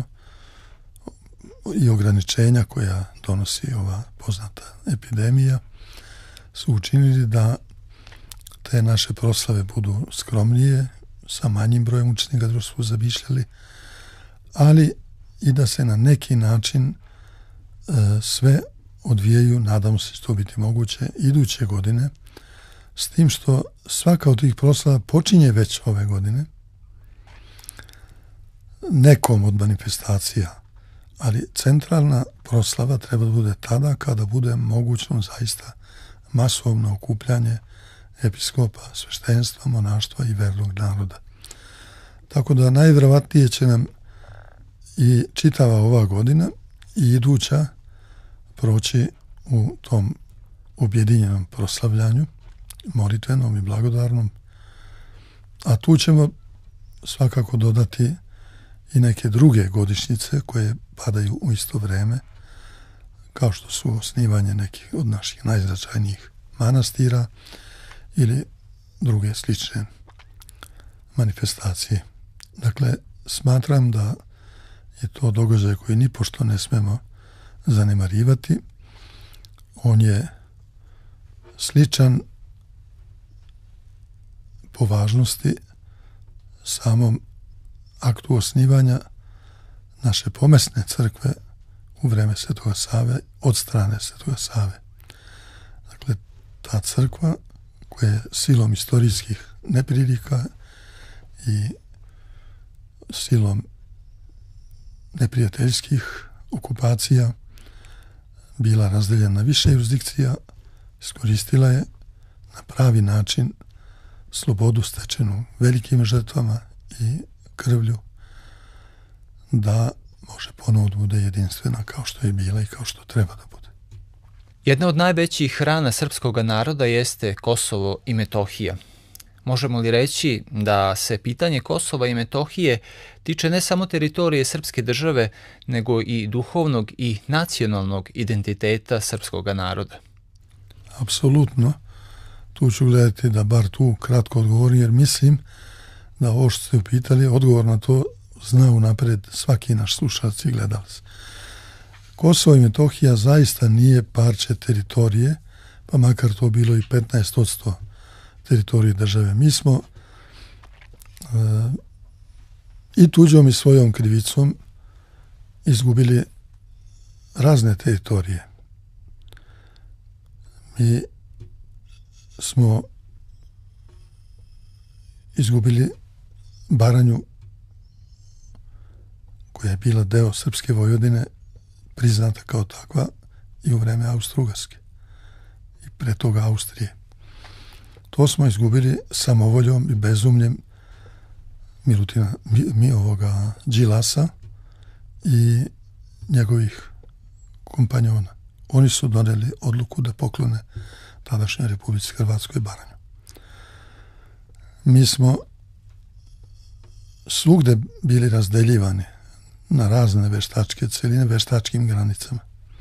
i ograničenja koja donosi ova poznata epidemija su učinili da te naše proslave budu skromnije, sa manjim brojem učenika da su zamišljali, ali i da se na neki način sve odvijaju, nadamo se će to biti moguće, iduće godine, s tim što svaka od tih proslava počinje već ove godine nekom od manifestacija, ali centralna proslava treba da bude tada kada bude mogućno zaista masovno okupljanje episkopa, sveštenstva, monaštva i vernog naroda. Tako da najvjerovatnije će nam i čitava ova godina i iduća proći u tom objedinjenom proslavljanju, molitvenom i blagodarnom, a tu ćemo svakako dodati i neke druge godišnjice koje padaju u isto vreme, kao što su osnivanje nekih od naših najznačajnijih manastira ili druge slične manifestacije. Dakle, smatram da je to događaj koji nipošto ne smemo zanemarivati. On je sličan po važnosti samom aktu osnivanja naše pomesne crkve u vreme Svetoga Save, od strane Svetoga Save. Dakle, ta crkva koja je silom istorijskih neprilika i silom neprijateljskih okupacija bila razdeljena na više jurisdikcija, iskoristila je na pravi način slobodu stečenu velikim žrtvama i krvlju da može ponovo da bude jedinstvena kao što je bila i kao što treba da bude. Jedna od najvećih rana srpskog naroda jeste Kosovo i Metohija. Možemo li reći da se pitanje Kosova i Metohije tiče ne samo teritorije srpske države, nego i duhovnog i nacionalnog identiteta srpskog naroda? Apsolutno. Tu ću gledati da bar tu kratko odgovorim, jer mislim da ovo što ste upitali, odgovor na to zna unapred svaki naš slušalac i gledalac. Kosovo i Metohija zaista nije parče teritorije, pa makar to bilo i 15% teritorije države. Mi smo i tuđom i svojom krivicom izgubili razne teritorije. Mi smo izgubili Baranju, koja je bila deo Srpske Vojvodine, priznata kao takva i u vreme Austro-Ugarske i pre toga Austrije. To smo izgubili samovoljom i bezumljem Milutina, Đilasa i njegovih kompanjona. Oni su doneli odluku da poklone tadašnjoj Republici Hrvatskoj Baranju. Mi smo svugde bili razdeljivani na razne veštačke celine, veštačkim granicama.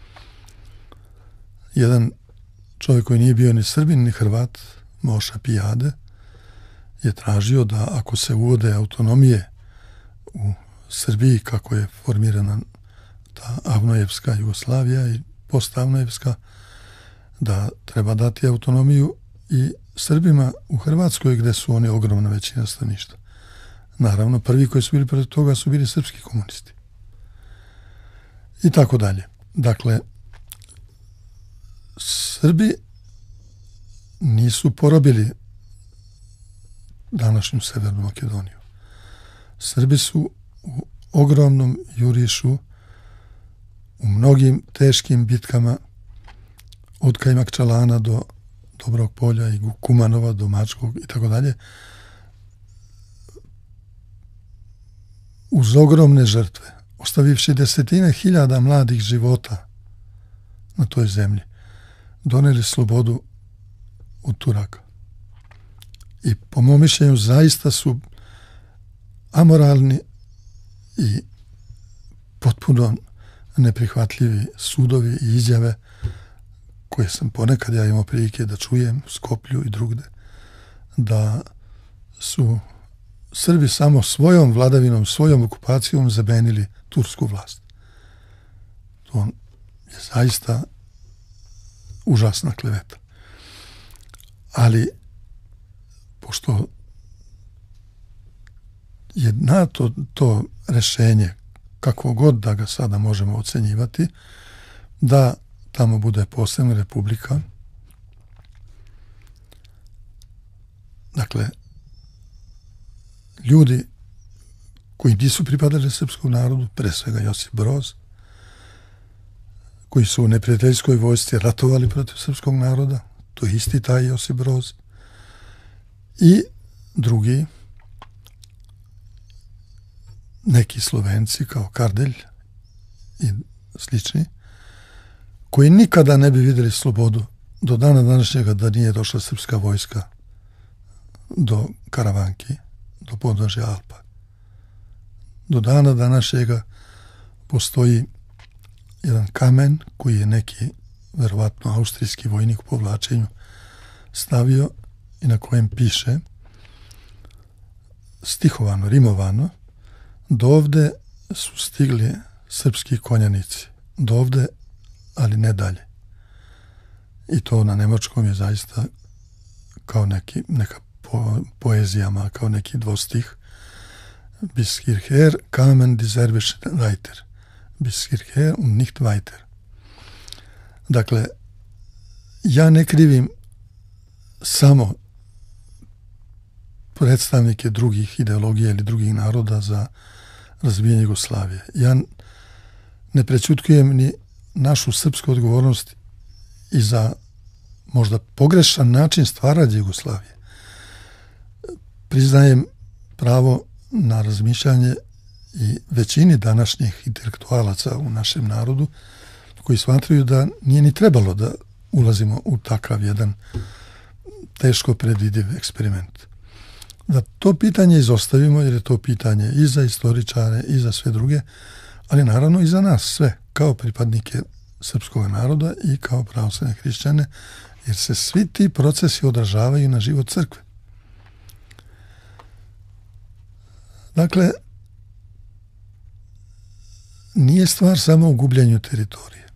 Jedan čovjek koji nije bio ni Srbin ni Hrvat, Moša Pijade, je tražio da ako se uvode autonomije u Srbiji, kako je formirana ta avnojevska Jugoslavija i postavnojevska, da treba dati autonomiju i Srbima u Hrvatskoj, gde su oni ogromna većina stanovništva. Naravno, prvi koji su bili protiv toga su bili srpski komunisti. I tako dalje. Dakle, Srbi nisu porobili današnju Severnu Makedoniju. Srbi su u ogromnom jurišu, u mnogim teškim bitkama, od Kajmakčalana do Dobrog Polja i Kumanova do Mačkog i tako dalje, uz ogromne žrtve, ostavivši desetine hiljada mladih života na toj zemlji, doneli slobodu od Turaka. I po mom mišljenju zaista su amoralni i potpuno neprihvatljivi sudovi i izjave koje sam ponekad ja imao prilike da čujem u Skoplju i drugde, da su Srbi samo svojom vladavinom, svojom okupacijom zamenili tursku vlast. To je zaista užasna kleveta. Ali, pošto je NATO to rešenje, kako god da ga sada možemo ocenjivati, da tamo bude posebna republika. Dakle, ljudi koji nisu pripadali srpskom narodu, pre svega Josip Broz, koji su u neprijateljskoj vojsci ratovali protiv srpskog naroda, to je isti taj Josip Broz, i drugi, neki Slovenci kao Kardelj i slični, koji nikada ne bi vidjeli slobodu do dana današnjega da nije došla srpska vojska do Karavanki, do podnožja Alpa. Do dana današnjega postoji jedan kamen koji je neki, verovatno, austrijski vojnik u povlačenju stavio i na kojem piše stihovano, rimovano: dovde su stigli srpski konjanici, dovde, ali ne dalje. I to na nemačkom je zaista kao neka poezijama, kao neki dvostih. Bis hierher kamen die serbischen Reiter. Bis hierher und nicht weiter. Dakle, ja ne krivim samo predstavnike drugih ideologija ili drugih naroda za razbijanje Jugoslavije. Ja ne prećutkujem ni našu srpsku odgovornost i za možda pogrešan način stvaranja Jugoslavije. Priznajem pravo na razmišljanje i većini današnjih intelektualaca u našem narodu koji smatraju da nije ni trebalo da ulazimo u takav jedan teško predvidiv eksperiment. Da to pitanje izostavimo, jer je to pitanje i za istoričare i za sve druge, ali naravno i za nas sve, kao pripadnike srpskog naroda i kao pravoslavne hrišćane, jer se svi ti procesi odražavaju na život crkve. Dakle, nije stvar samo u gubljenju teritorije.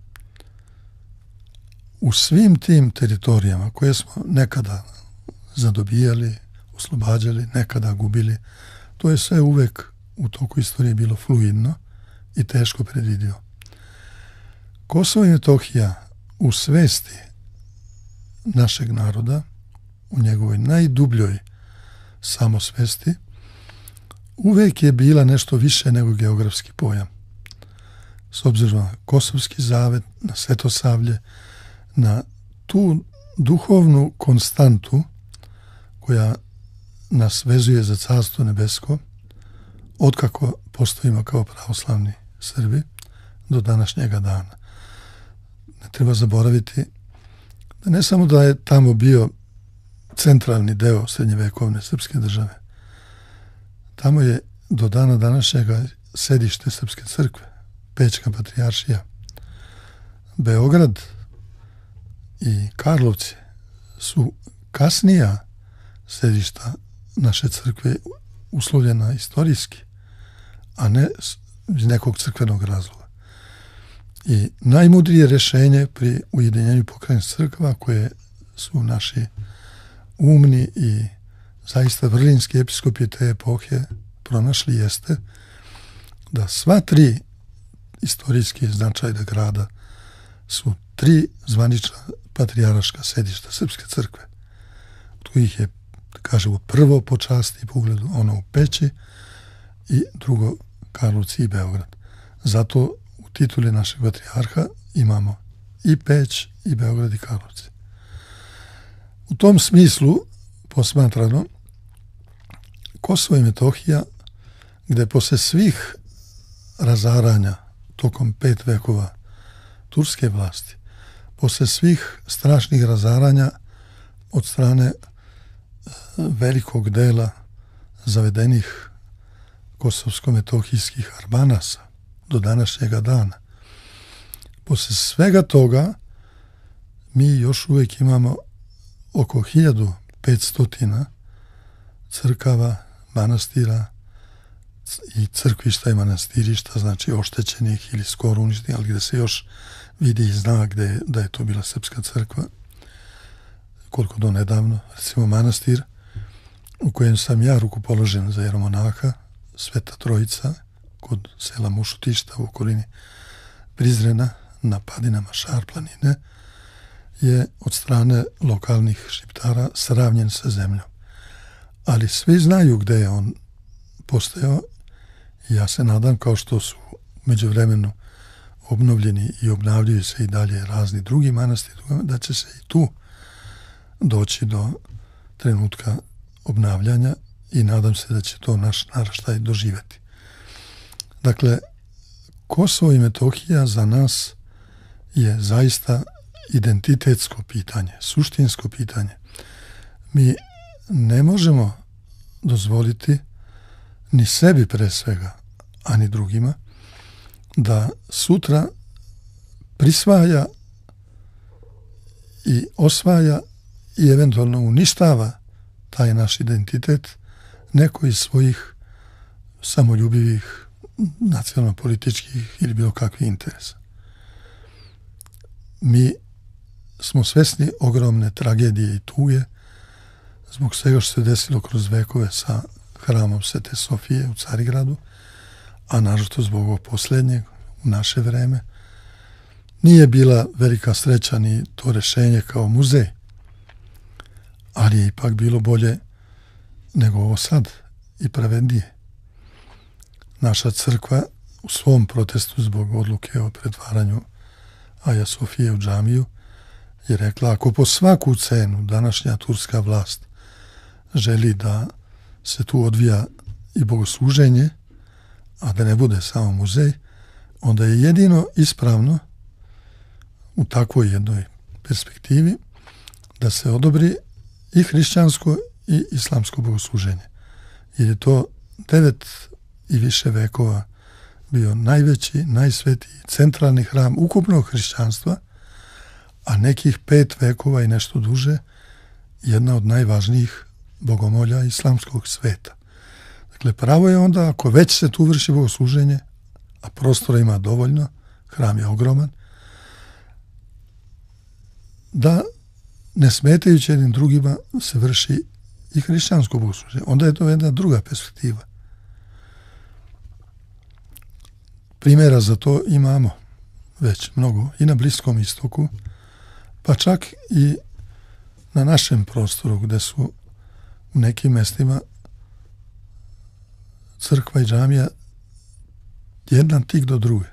U svim tim teritorijama koje smo nekada zadobijali, oslobađali, nekada gubili, to je sve uvek u toku istorije bilo fluidno i teško predvidivo. Kosovo i Metohija u svesti našeg naroda, u njegovoj najdubljoj samosvesti, uvek je bila nešto više nego geografski pojam. S obzirom na Kosovski zavet, na Svetosavlje, na tu duhovnu konstantu koja nas vezuje za Carstvo nebesko, otkako postojimo kao pravoslavni Srbi do današnjega dana. Ne treba zaboraviti da ne samo da je tamo bio centralni deo srednjevekovne srpske države, tamo je do dana današnjega sedište Srpske crkve, Pećka patrijaršija. Beograd i Karlovci su kasnija sedišta naše crkve, uslovljena istorijski, a ne iz nekog crkvenog razloga. I najmudrije rješenje pri ujedinjenju pokrajinskih crkava, koje su naši umni i zaista vrlinski episkopi te epohe pronašli, jeste da sva tri istorijski značajna grada su tri zvanična patrijaraška sedišta Srpske crkve. Tu ih je, kažemo, prvo po časti i pogledu ono u Peći i drugo Karlovci i Beograd. Zato u tituli našeg patrijarha imamo i Peć, i Beograd, i Karlovci. U tom smislu posmatrano, Kosovo i Metohija, gde posle svih razaranja tokom 5 vekova turske vlasti, posle svih strašnih razaranja od strane velikog dela zavedenih kosovsko-metohijskih Arbanasa do današnjega dana, posle svega toga mi još uvijek imamo oko 1500 crkava, manastira i crkvišta i manastirišta, znači oštećenih ili skoro uništenih, ali gde se još vidi i zna da je to bila srpska crkva, koliko do nedavno. Recimo manastir u kojem sam ja rukopoložen za jeromonaha, Sveta Trojica, kod sela Mušutišta u okolini Prizrena, na padinama Šar planine, je od strane lokalnih Šiptara sravnjen sa zemljom. Ali svi znaju gde je on postojao i ja se nadam, kao što su međuvremeno obnovljeni i obnavljaju se i dalje razni drugi manastiri, da će se i tu doći do trenutka obnavljanja i nadam se da će to naš naraštaj doživjeti. Dakle, Kosovo i Metohija za nas je zaista identitetsko pitanje, suštinsko pitanje. Mi ne možemo dozvoliti ni sebi pre svega, a ni drugima, da sutra prisvaja i osvaja i eventualno uništava taj naš identitet neko iz svojih samoljubivih nacionalno-političkih ili bilo kakvih interesa. Mi smo svesni ogromne tragedije i tuge zbog svega što se desilo kroz vekove sa hramom Svete Sofije u Carigradu, a nažalost zbog ovog posljednjeg u naše vreme. Nije bila velika sreća ni to rešenje kao muzej, ali je ipak bilo bolje nego ovo sad i pravednije. Naša crkva u svom protestu zbog odluke o pretvaranju Aja Sofije u džamiju je rekla, ako po svaku cenu današnja turska vlast želi da se tu odvija i bogosluženje, a da ne bude samo muzej, onda je jedino ispravno u takvoj jednoj perspektivi da se odobri i hrišćansko i islamsko bogosluženje. Jer je to 9 i više vekova bio najveći, najsvetiji, centralni hram ukupnog hrišćanstva, a nekih 5 vekova i nešto duže jedna od najvažnijih bogomolja islamskog sveta. Dakle, pravo je onda, ako već se tu vrši bogosluženje, a prostora ima dovoljno, hram je ogroman, da ne smetajući jednim drugima se vrši i hrišćansko bogosluženje. Onda je to jedna druga perspektiva. Primjera za to imamo već mnogo i na Bliskom istoku, pa čak i na našem prostoru gde su u nekim mestima crkva i džamija jedan tik do druge.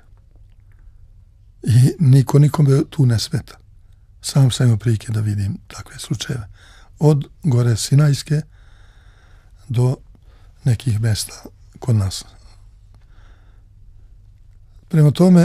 I niko nikome tu ne smeta. Sam sam imao prilike da vidim takve slučajeve. Od gore Sinajske do nekih mjesta kod nas. Prema tome,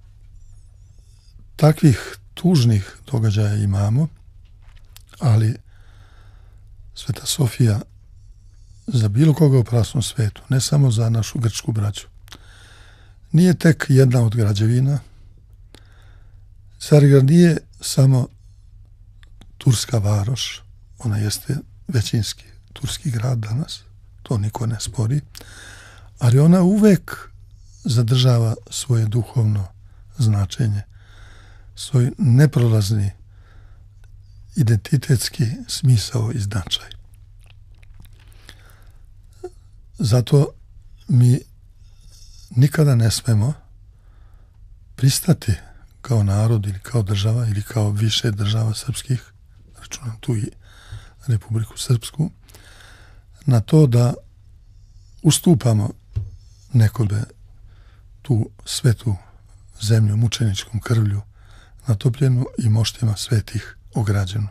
takvih tužnih događaja imamo, ali Sveta Sofija za bilo koga u prasnom svetu, ne samo za našu grčku braću, nije tek jedna od građevina. Carigrad nije samo turska varoš, ona jeste većinski turski grad danas, to niko ne spori, ali ona uvek zadržava svoje duhovno značenje, svoj neprolazni identitetski smisao i značaj. Zato mi nikada ne smemo pristati kao narod ili kao država ili kao više država srpskih, računam tu i Republiku Srpsku, na to da ustupamo nekome tu svetu zemlju mučeničkom krvlju natopljenu i moštima svetih ograđenu.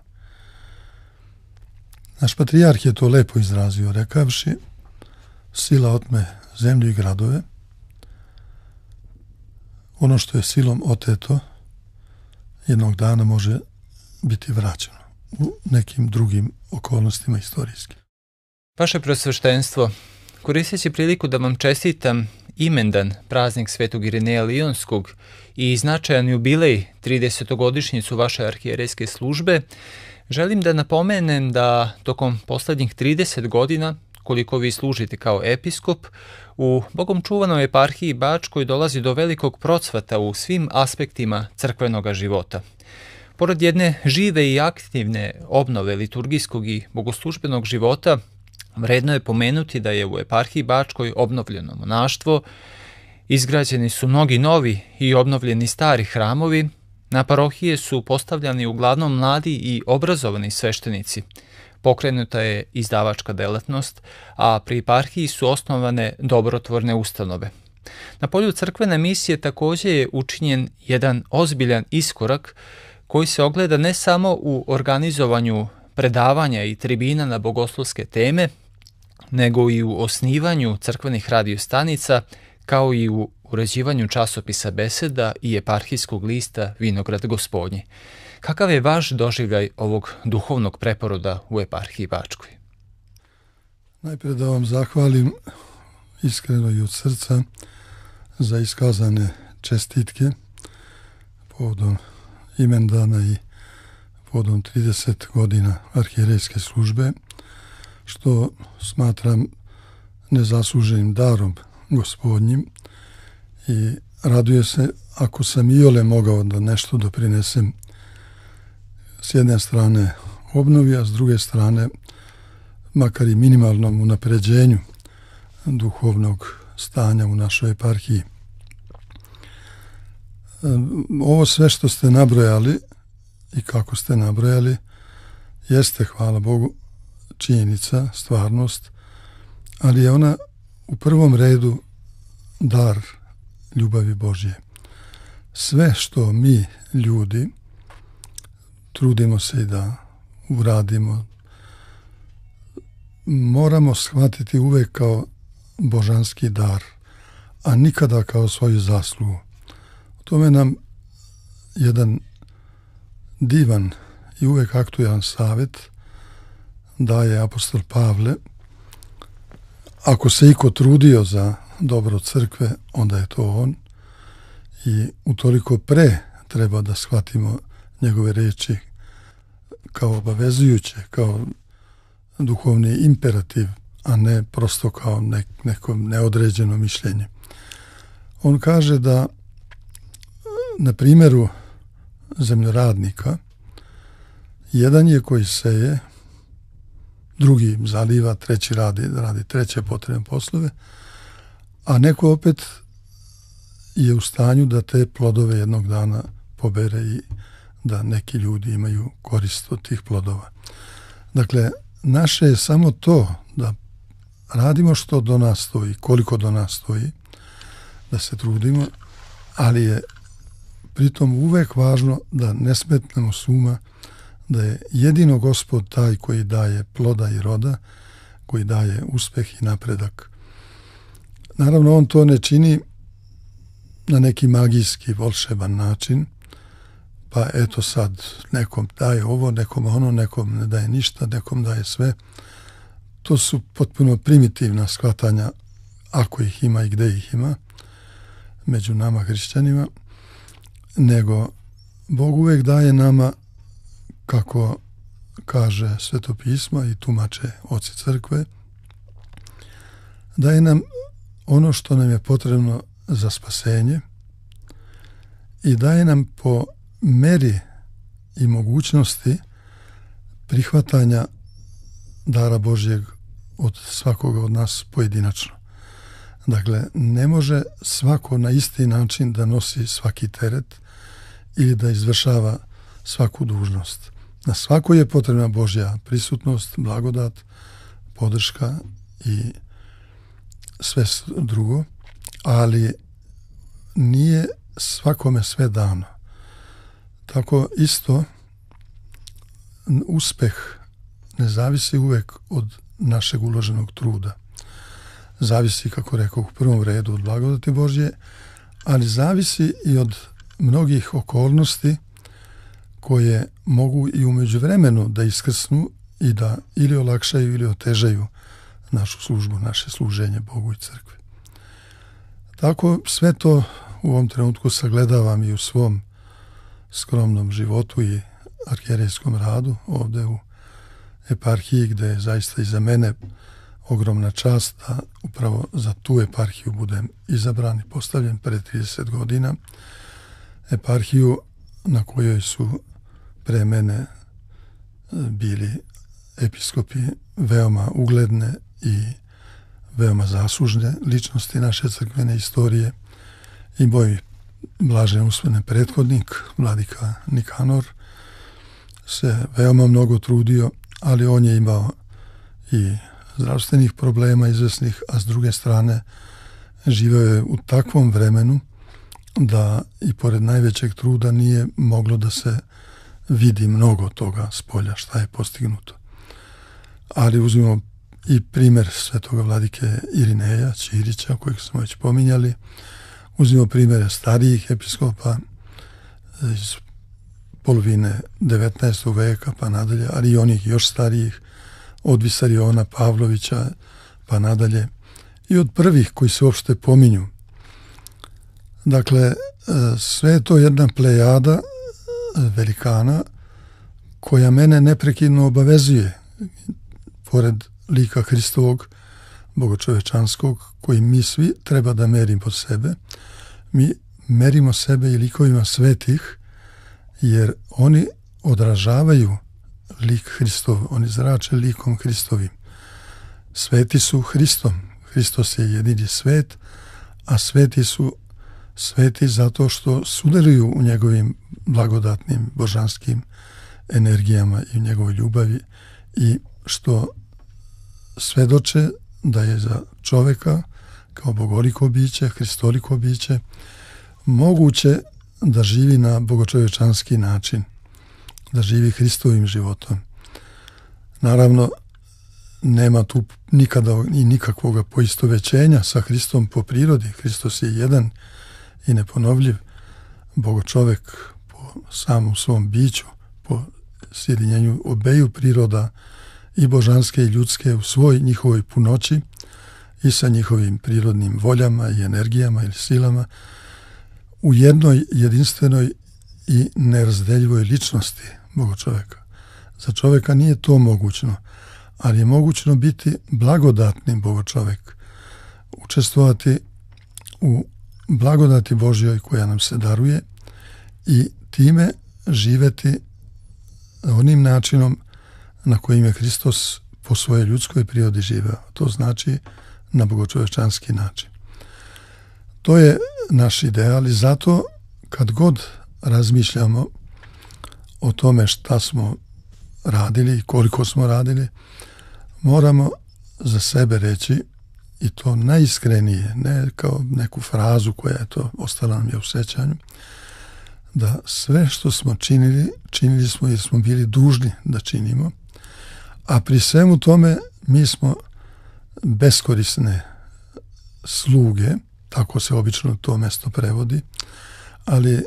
Naš patrijarh je to lepo izrazio rekavši: sila otme zemlju i gradove, ono što je silom oteto jednog dana može biti vraćeno u nekim drugim okolnostima istorijskim. Vaše Preosveštenstvo, koristeći priliku da vam čestitam imendan praznik Svetog Irineja Lionskog i značajan jubilej 30-godišnjicu vaše arhijerejske službe, želim da napomenem da tokom poslednjih 30 godina, koliko vi služite kao episkop, u Bogom čuvanoj eparhiji Bačkoj dolazi do velikog procvata u svim aspektima crkvenog života. Pored jedne žive i aktivne obnove liturgijskog i bogoslužbenog života, vredno je pomenuti da je u eparhiji Bačkoj obnovljeno monaštvo, izgrađeni su mnogi novi i obnovljeni stari hramovi, na parohije su postavljani uglavnom mladi i obrazovani sveštenici, pokrenuta je izdavačka delatnost, a pri eparhiji su osnovane dobrotvorne ustanove. Na polju crkvene misije također je učinjen jedan ozbiljan iskorak koji se ogleda ne samo u organizovanju predavanja i tribina na bogoslovske teme, nego i u osnivanju crkvenih radiostanica, kao i u uređivanju časopisa Beseda i eparhijskog lista Vinograd Gospodnji. Kakav je vaš doživljaj ovog duhovnog preporoda u eparhiji Bačkoj? Najprije da vam zahvalim iskreno i od srca za iskazane čestitke povodom imendana i povodom 30 godina arhijerejske službe, što smatram nezasluženim darom Gospodnjim, i raduje se ako sam iole mogao da nešto doprinesem s jedne strane obnovi, a s druge strane makar i minimalnom unapređenju duhovnog stanja u našoj eparhiji. Ovo sve što ste nabrojali i kako ste nabrojali jeste, hvala Bogu, činjenica, stvarnost, ali je ona u prvom redu dar ljubavi Božje. Sve što mi, ljudi, trudimo se i da uradimo, moramo shvatiti uvek kao božanski dar, a nikada kao svoju zaslugu. O tome nam jedan divan i uvek aktualan savjet daje apostol Pavle. Ako se iko trudio za dobro crkve, onda je to on, i utoliko pre treba da shvatimo njegove reči kao obavezujuće, kao duhovni imperativ, a ne prosto kao neko neodređeno mišljenje. On kaže da na primjeru zemljoradnika jedan je koji seje, drugi zaliva, treći radi treće potrebne poslove, a neko opet je u stanju da te plodove jednog dana pobere i da neki ljudi imaju korist od tih plodova. Dakle, naše je samo to da radimo što do nas stoji, koliko do nas stoji, da se trudimo, ali je pritom uvek važno da ne smetnemo s uma da je jedino Gospod taj koji daje ploda i roda, koji daje uspeh i napredak. Naravno, on to ne čini na neki magijski, volšeban način, pa eto sad nekom daje ovo, nekom ono, nekom ne daje ništa, nekom daje sve. To su potpuno primitivna shvatanja, ako ih ima i gde ih ima, među nama hrišćanima, nego Bog uvek daje nama, kako kaže Sveto pismo i tumače oci crkve, daje nam ono što nam je potrebno za spasenje i daje nam po meri i mogućnosti prihvatanja dara Božjeg od svakoga od nas pojedinačno. Dakle, ne može svako na isti način da nosi svaki teret ili da izvršava svaku dužnost. Na svako je potrebna Božja prisutnost, blagodat, podrška i sve drugo, ali nije svakome sve dano. Tako isto uspeh ne zavisi uvek od našeg uloženog truda. Zavisi, kako rekao, u prvom redu od blagodati Božje, ali zavisi i od mnogih okolnosti koje mogu i u međuvremenu da iskrsnu i da ili olakšaju ili otežaju našu službu, naše služenje Bogu i crkvi. Tako sve to u ovom trenutku sagledavam i u svom skromnom životu i arhijerejskom radu ovde u eparhiji, gde je zaista i za mene ogromna čast da upravo za tu eparhiju budem izabran i postavljen pre 30 godina. Eparhiju na kojoj su pre mene bili episkopi veoma ugledne i veoma zaslužne ličnosti naše crkvene istorije i moj blažen usvojeni prethodnik, vladika Nikanor, se veoma mnogo trudio, ali on je imao i zdravstvenih problema izvesnih, a s druge strane živeo je u takvom vremenu da i pored najvećeg truda nije moglo da se vidi mnogo toga s polja šta je postignuto. Ali uzmimo i primer svetoga vladike Irineja Ćirića, kojeg smo već pominjali, uzmimo primere starijih episkopa iz polovine 19. veka pa nadalje, ali i onih još starijih, od Visariona Pavlovića pa nadalje, i od prvih koji se uopšte pominju. Dakle, sve je to jedna plejada velikana koja mene neprekidno obavezuje, pored lika Hristovog, bogočovečanskog, koji mi svi treba da merimo sebe. Mi merimo sebe i likovima svetih, jer oni odražavaju lik Hristov, oni zrače likom Hristovim. Sveti su Hristom. Hristos je jedini svet, a sveti su sveti zato što sudeluju u njegovim blagodatnim božanskim energijama i u njegovoj ljubavi i što svedoče da je za čoveka kao bogoliko biće, hristoliko biće moguće da živi na bogočovečanski način, da živi Hristovim životom. Naravno, nema tu nikada i nikakvog poistovećenja sa Hristom po prirodi. Hristos je jedan i neponovljiv bogočovek po samom svom biću, po sjedinjenju obeju priroda, i božanske i ljudske, u svoj njihovoj punoći i sa njihovim prirodnim voljama i energijama ili silama, u jednoj jedinstvenoj i nerazdeljivoj ličnosti bogočoveka. Za čoveka nije to mogućno, ali je mogućno biti blagodatnim bogočovek, učestvovati u blagodati Božjoj koja nam se daruje i time živeti onim načinom na kojim je Hristos po svojoj ljudskoj prirodi živeo. To znači na bogočovečanski način. To je naš ideal i zato kad god razmišljamo o tome šta smo radili i koliko smo radili, moramo za sebe reći, i to najiskrenije, ne kao neku frazu koja je to ostala nam je u sećanju, da sve što smo činili smo jer smo bili dužni da činimo, a pri svemu tome mi smo beskorisne sluge, tako se obično to mesto prevodi, ali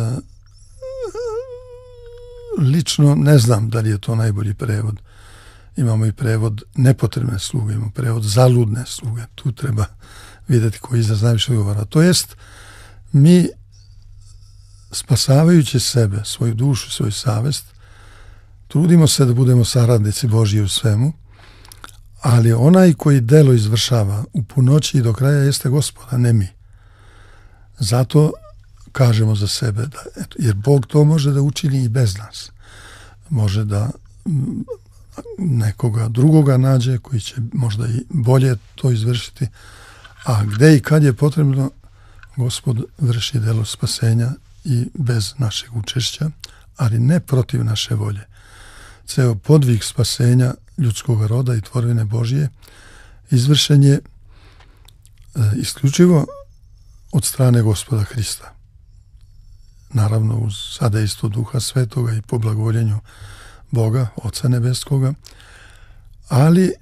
lično ne znam da li je to najbolji prevod. Imamo i prevod nepotrebne sluge, imamo prevod zaludne sluge. Tu treba vidjeti koji izraz najviše odgovara. To jest, mi spasavajući sebe, svoju dušu, svoju savest, trudimo se da budemo saradnici Božji u svemu, ali onaj koji delo izvršava u punoći i do kraja jeste Gospod, a ne mi. Zato kažemo za sebe, da, eto, jer Bog to može da učini i bez nas. Može da nekoga drugoga nađe koji će možda i bolje to izvršiti, a gde i kad je potrebno, Gospod vrši delo spasenja i bez našeg učešća, ali ne protiv naše volje. Ceo podvig spasenja ljudskog roda i tvorevine Božje izvršen je isključivo od strane Gospoda Hrista. Naravno uz sadejstvo Duha Svetoga i po blagovoljenju Boga, Oca Nebeskoga, ali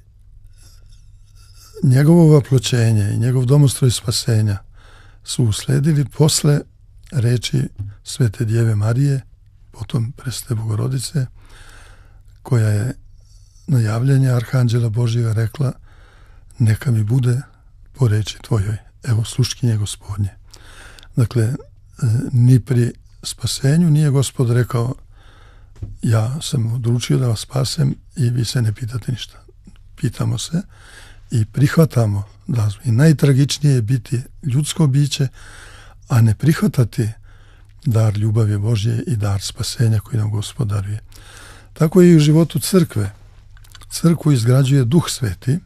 njegovo vaploćenje i njegov domostroj spasenja su usledili posle reči Svete Djeve Marije, potom Presvete Bogorodice, koja je na javljanje Arhanđela Božjega rekla: neka mi bude po reči tvojoj, evo sluškinje Gospodnje. Dakle, ni pri spasenju nije Gospod rekao: ja sam odlučio da vas spasem i vi se ne pitate ništa. Pitamo se i prihvatamo da i najtragičnije je biti ljudsko biće, a ne prihvatati dar ljubavi Božje i dar spasenja koji nam Gospod daruje. Tako je i u životu crkve. Crkvu izgrađuje Duh Sveti.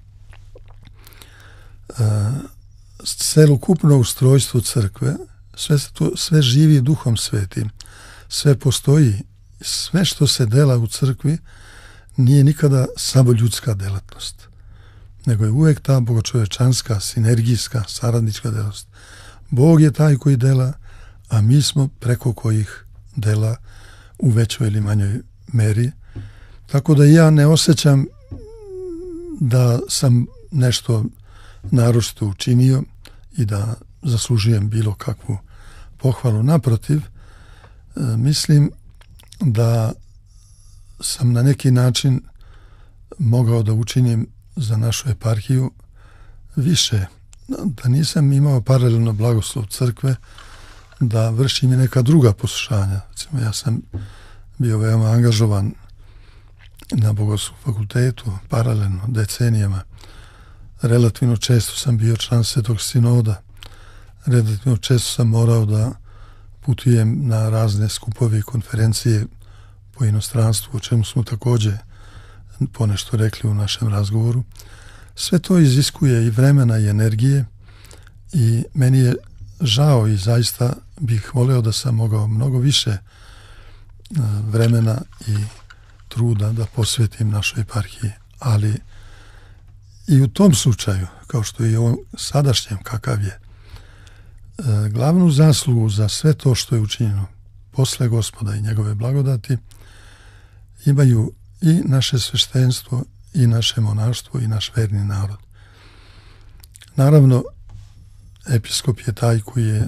Celokupno ustrojstvo crkve, sve živi Duhom Svetim, sve postoji, sve što se dela u crkvi nije nikada samo ljudska delatnost, nego je uvek ta bogočovečanska, sinergijska, saradnička delatnost. Bog je taj koji dela, a mi smo preko kojih dela u većoj ili manjoj meri. Tako da ja ne osjećam da sam nešto naročito učinio i da zaslužujem bilo kakvu pohvalu. Naprotiv, mislim da sam na neki način mogao da učinim za našu eparhiju više, da nisam imao paralelno blagoslov crkve, da vršim i neka druga poslušanja. Recimo, ja sam bio veoma angažovan na Bogoslovnom fakultetu, paralelno, decenijama. Relativno često sam bio član Svetog sinoda. Relativno često sam morao da putujem na razne skupove i konferencije po inostranstvu, o čemu smo također ponešto rekli u našem razgovoru. Sve to iziskuje i vremena i energije i meni je žao i zaista bih voleo da sam mogao mnogo više vremena i truda da posvetim našoj eparhiji, ali i u tom slučaju, kao što i ovom sadašnjem kakav je, glavnu zaslugu za sve to što je učinjeno posle Gospoda i njegove blagodati imaju i naše sveštenstvo i naše monaštvo i naš verni narod. Naravno, episkop je taj koji je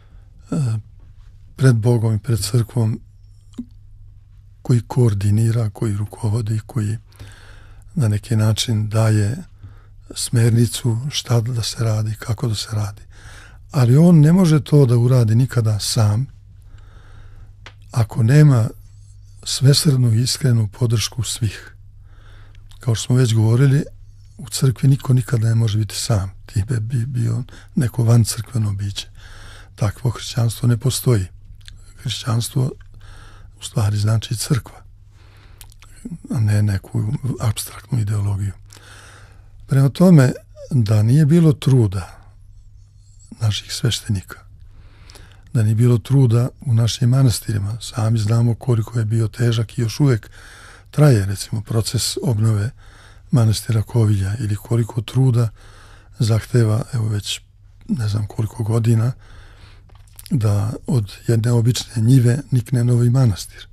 pred Bogom i pred crkvom, koji koordinira, koji rukovodi, koji na neki način daje smernicu šta da se radi, kako da se radi. Ali on ne može to da uradi nikada sam ako nema svesrdnu i iskrenu podršku svih. Kao što smo već govorili, u crkvi niko nikada ne može biti sam. Time bi bio neko vancrkveno biće. Takvo hrišćanstvo ne postoji. Hrišćanstvo u stvari znači crkva, a ne neku apstraktnu ideologiju. Prema tome, da nije bilo truda naših sveštenika, da nije bilo truda u našim manastirima, sami znamo koliko je bio težak i još uvek traje, recimo, proces obnove manastira Kovilja ili koliko truda zahteva, evo već ne znam koliko godina, da od jedne obične njive nikne novi manastir.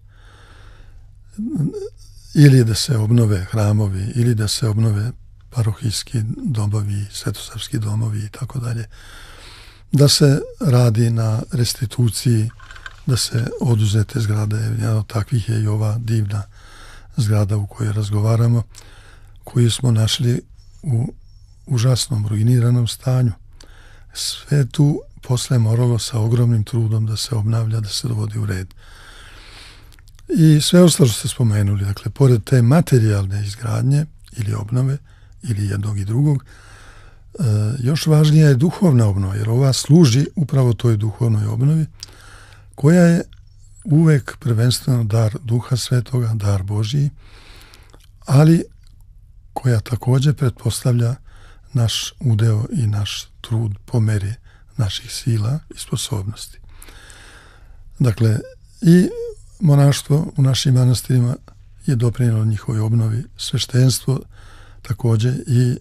Ili da se obnove hramovi, ili da se obnove parohijski domovi, svetosavski domovi i tako dalje. Da se radi na restituciji, da se oduzete zgrade, jedan od takvih je i ova divna zgrada u kojoj razgovaramo, koju smo našli u užasnom ruiniranom stanju. Sve tu posle moralo sa ogromnim trudom da se obnavlja, da se dovodi u red. I sve ostalo što ste spomenuli, dakle, pored te materijalne izgradnje ili obnove, ili jednog i drugog, još važnija je duhovna obnova, jer ova služi upravo toj duhovnoj obnovi, koja je uvek prvenstveno dar Duha Svetoga, dar Božiji, ali koja također pretpostavlja naš udeo i naš trud po meri naših sila i sposobnosti. Dakle, i monaštvo u našim manastirima je doprinijelo njihovoj obnovi, sveštenstvo također i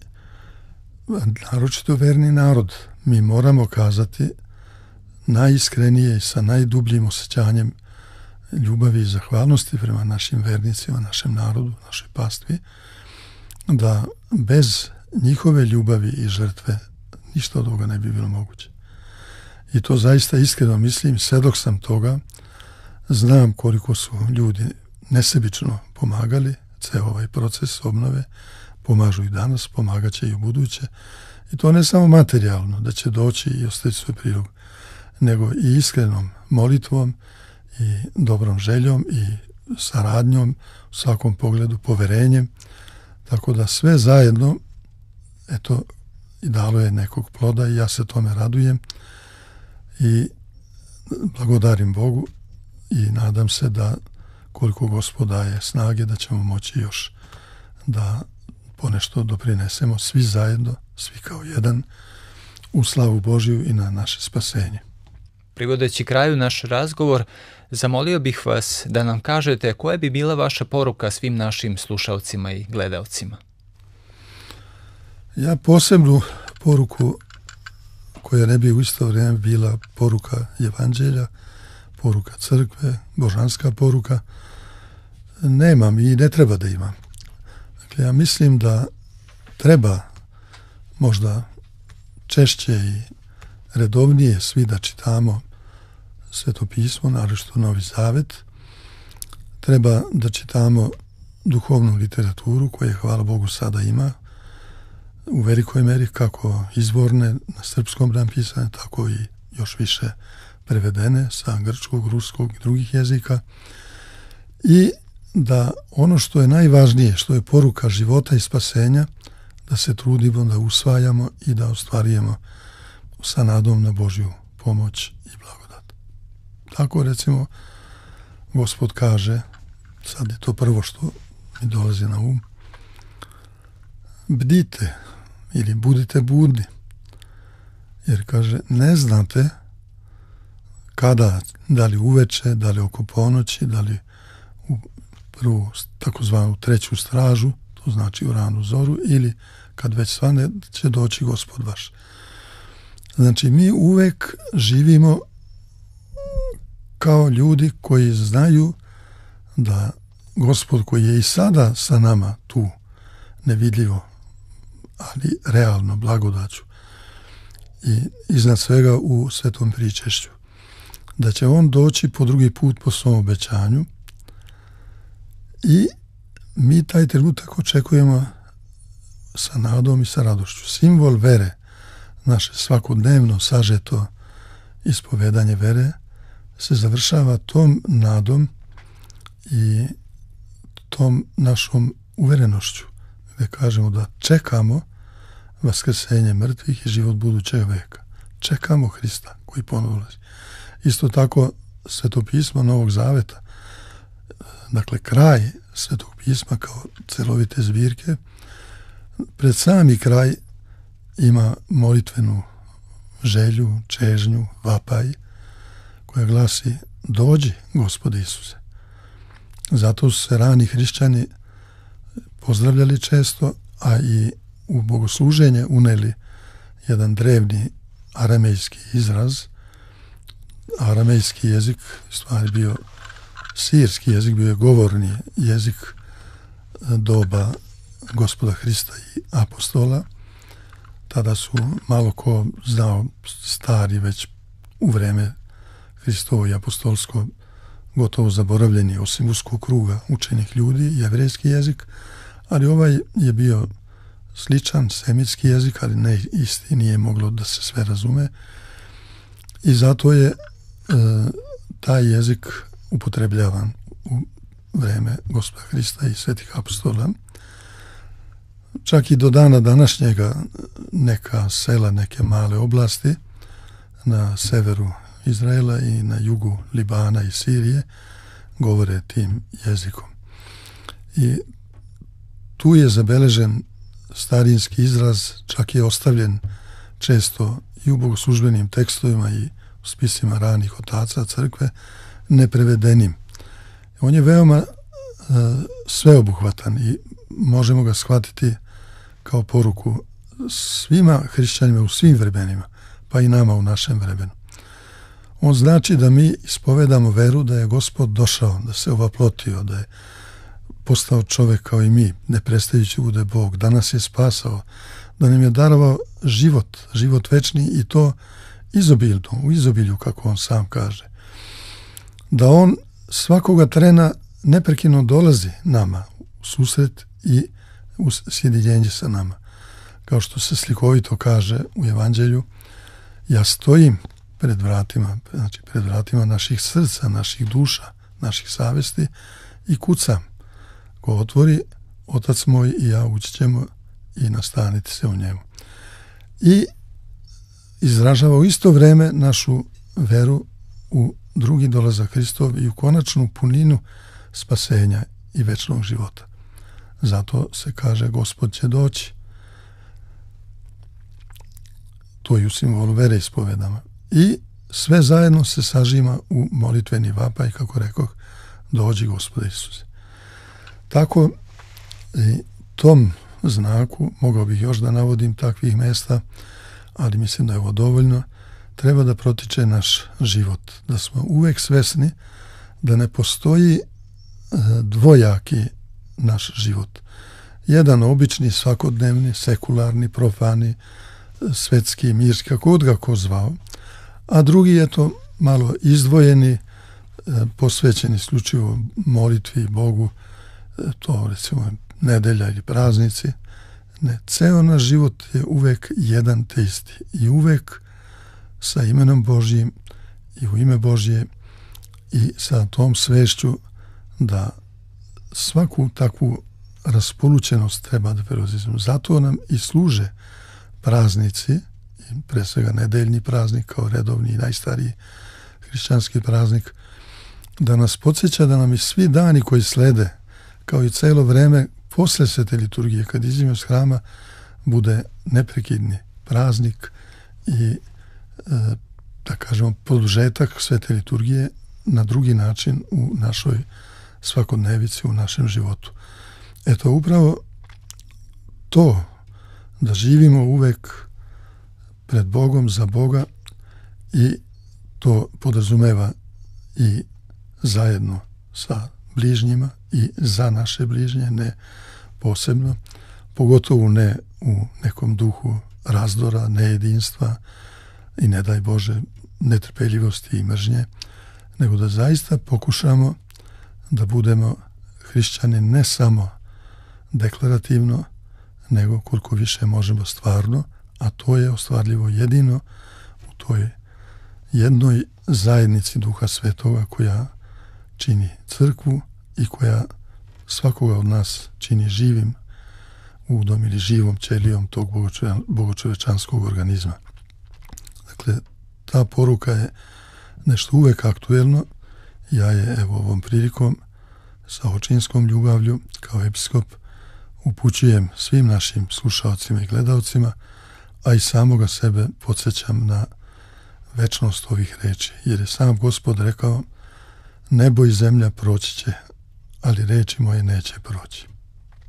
naročito verni narod. Mi moramo kazati najiskrenije i sa najdubljim osjećanjem ljubavi i zahvalnosti prema našim vernicima, našem narodu, našoj pastvi, da bez njihove ljubavi i žrtve ništa od toga ne bi bilo moguće. I to zaista iskreno mislim, svedok sam toga, znam koliko su ljudi nesebično pomagali, ceo ovaj proces obnove, pomažu i danas, pomagaće i u buduće. I to ne samo materijalno, da će doći i ostaviti svoj prilog, nego i iskrenom molitvom i dobrom željom i saradnjom u svakom pogledu, poverenjem. Tako da sve zajedno, eto, i dalo je nekog ploda i ja se tome radujem i blagodarim Bogu i nadam se da koliko Gospod daje snage da ćemo moći još da ponešto doprinesemo svi zajedno, svi kao jedan, u slavu Božiju i na naše spasenje. Privodeći kraju naš razgovor, zamolio bih vas da nam kažete koja bi bila vaša poruka svim našim slušalcima i gledaocima. Ja posebnu poruku, koja ne bi u isto vrijeme bila poruka evanđelja, poruka crkve, božanska poruka, nemam i ne treba da imam. Dakle, ja mislim da treba možda češće i redovnije svi da čitamo Sveto pismo, naročito Novi Zavet. Treba da čitamo duhovnu literaturu koje, hvala Bogu, sada ima u velikoj meri, kako izvorne na srpskom napisane, tako i još više prevedene sa grčkog, ruskog i drugih jezika. I da ono što je najvažnije, što je poruka života i spasenja, da se trudimo da usvajamo i da ostvarujemo sa nadom na Božju pomoć i blagodat. Tako, recimo, Gospod kaže, sad je to prvo što mi dolazi na um, bdite ili budite budni, jer kaže, ne znate kada, da li uveče, da li oko ponoći, da li u prvu takozvanu treću stražu, to znači u ranu zoru, ili kad već svane će doći Gospod vaš. Znači, mi uvek živimo kao ljudi koji znaju da Gospod, koji je i sada sa nama tu, nevidljivo, ali realno, blagodaću i iznad svega u svetom pričešću, da će on doći po drugi put po svom obećanju i mi taj trenutak očekujemo sa nadom i sa radošću. Simbol vere, naše svakodnevno sažeto ispovedanje vere, se završava tom nadom i tom našom uverenošću, gdje kažemo da čekamo vaskrsenje mrtvih i život budućeg veka. Čekamo Hrista koji ponovno dolazi. Isto tako Sveto pismo Novog Zaveta, dakle kraj Svetog pisma kao celovite zbirke, pred sami kraj ima molitvenu želju, čežnju, vapaj, koja glasi: dođi, Gospode Isuse. Zato su se rani hrišćani pozdravljali često, a i u bogosluženje uneli jedan drevni aramejski izraz. Aramejski jezik stvari bio sirski jezik, bio je govorni jezik doba Gospoda Hrista i apostola. Tada su malo ko znao, stari već u vreme Hristovo i apostolsko, gotovo zaboravljeni osim uskog kruga učenih ljudi, jevrejski jezik, ali ovaj je bio sličan, semitski jezik, ali ne isti, nije moglo da se sve razume. I zato je taj jezik upotrebljavan u vreme Gospoda Hrista i svetih apostola. Čak i do dana današnjega neka sela, neke male oblasti na severu Izraela i na jugu Libana i Sirije govore tim jezikom. I tu je zabeležen starinski izraz, čak je ostavljen često i u bogoslužbenim tekstovima i u spisima ranih otaca crkve neprevedenim. On je veoma sveobuhvatan i možemo ga shvatiti kao poruku svima hrišćanima u svim vremenima, pa i nama u našem vremenu. On znači da mi ispovedamo veru da je Gospod došao, da se ovaplotio, da je postao čovjek kao i mi, ne prestajući bude Bog, da nas je spasao, da nam je darovao život večni i to izobilno, u izobilju, kako on sam kaže. Da on svakoga trena neprekidno dolazi nama u susret i u sjedinjenje sa nama. Kao što se slikovito kaže u Evanđelju, ja stojim pred vratima, znači pred vratima naših srca, naših duša, naših savesti i kucam. Ko otvori, Otac moj i ja ući ćemo i nastaniti se u njemu. I izražava u isto vreme našu veru u drugi dolazak Hristov i u konačnu puninu spasenja i večnog života. Zato se kaže Gospod će doći. To je u simbolu vere ispovedama. I sve zajedno se sažima u molitveni vapaj, kako rekoh, dođi Gospode Isuse. Tako i tom znaku, mogao bih još da navodim takvih mesta, ali mislim da je ovo dovoljno, treba da protiče naš život, da smo uvek svesni da ne postoji dvojaki naš život. Jedan obični, svakodnevni, sekularni, profani, svetski, mirski, kako god ga ko zvao, a drugi je to malo izdvojeni, posvećeni isključivo molitvi Bogu, to recimo nedelja ili praznici. Ne, ceo naš život je uvek jedan te isti i uvek sa imenom Božjim i u ime Božje i sa tom svešću da svaku takvu raspolućenost treba da preuzimamo. Zato nam i služe praznici, pre svega nedeljni praznik kao redovni i najstariji hrišćanski praznik, da nas podsjeća da nam i svi dani koji slede, kao i celo vreme posle svete liturgije, kad izađemo iz hrama, bude neprekidni praznik i da kažemo produžetak svete liturgije na drugi način u našoj svakodnevici, u našem životu. Eto, upravo to da živimo uvek pred Bogom, za Boga, i to podrazumeva i zajedno sa bližnjima i za naše bližnje, ne posebno, pogotovo ne u nekom duhu razdora, nejedinstva i ne daj Bože netrpeljivosti i mržnje, nego da zaista pokušamo da budemo hrišćani ne samo deklarativno, nego koliko više možemo stvarno, a to je ostvarljivo jedino u toj jednoj zajednici Duha Svetoga koja čini crkvu i koja svakoga od nas čini živim udom ili živom ćelijom tog bogočovečanskog organizma. Dakle, ta poruka je nešto uvek aktuelno. Ja je evo ovom prilikom sa očinskom ljubavlju kao episkop upućujem svim našim slušalcima i gledalcima, a i samoga sebe podsjećam na večnost ovih reči, jer je sam Gospod rekao: nebo i zemlja proći će, ali reči moje neće proći.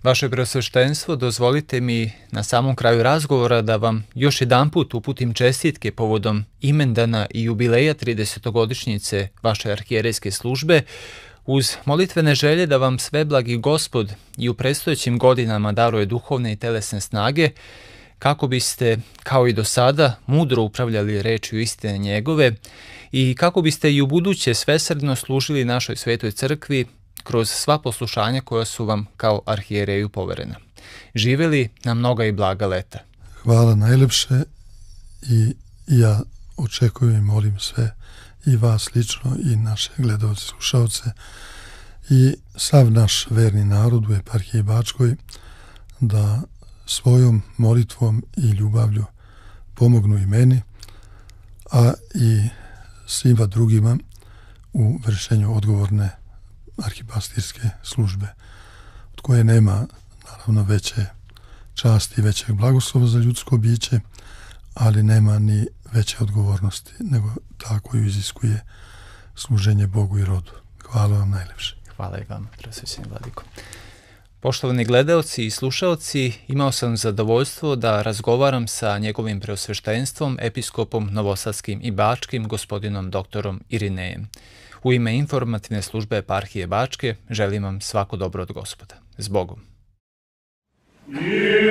Vaše preosveštenstvo, dozvolite mi na samom kraju razgovora da vam još jedanput uputim čestitke povodom imendana i jubileja 30-godišnjice vaše arhijerejske službe, uz molitvene želje da vam sveblagi Gospod i u predstojećim godinama daruje duhovne i telesne snage, kako biste, kao i do sada, mudro upravljali rečju istine njegove i kako biste i u buduće svesrdno služili našoj svetoj crkvi kroz sva poslušanja koja su vam kao arhijereju poverena. Živeli na mnoga i blaga leta. Hvala najlepše i ja očekujem i molim sve i vas lično i naše gledalce, slušalce i sav naš verni narod u eparhiji Bačkoj da svojom molitvom i ljubavlju pomognu i meni, a i svima drugima u vršenju odgovorne arhipastirske službe, od koje nema naravno veće časti i većeg blagoslova za ljudsko biće, ali nema ni veće odgovornosti nego ta koju iziskuje služenje Bogu i rodu. Hvala vam najlepše. Hvala i vama, preosvećeni vladiko. Poštovani gledaoci i slušaoci, imao sam zadovoljstvo da razgovaram sa njegovim preosveštenstvom, episkopom Novosadskim i Bačkim, gospodinom doktorom Irinejem. U ime informativne službe eparhije Bačke želim vam svako dobro od Gospoda. S Bogom.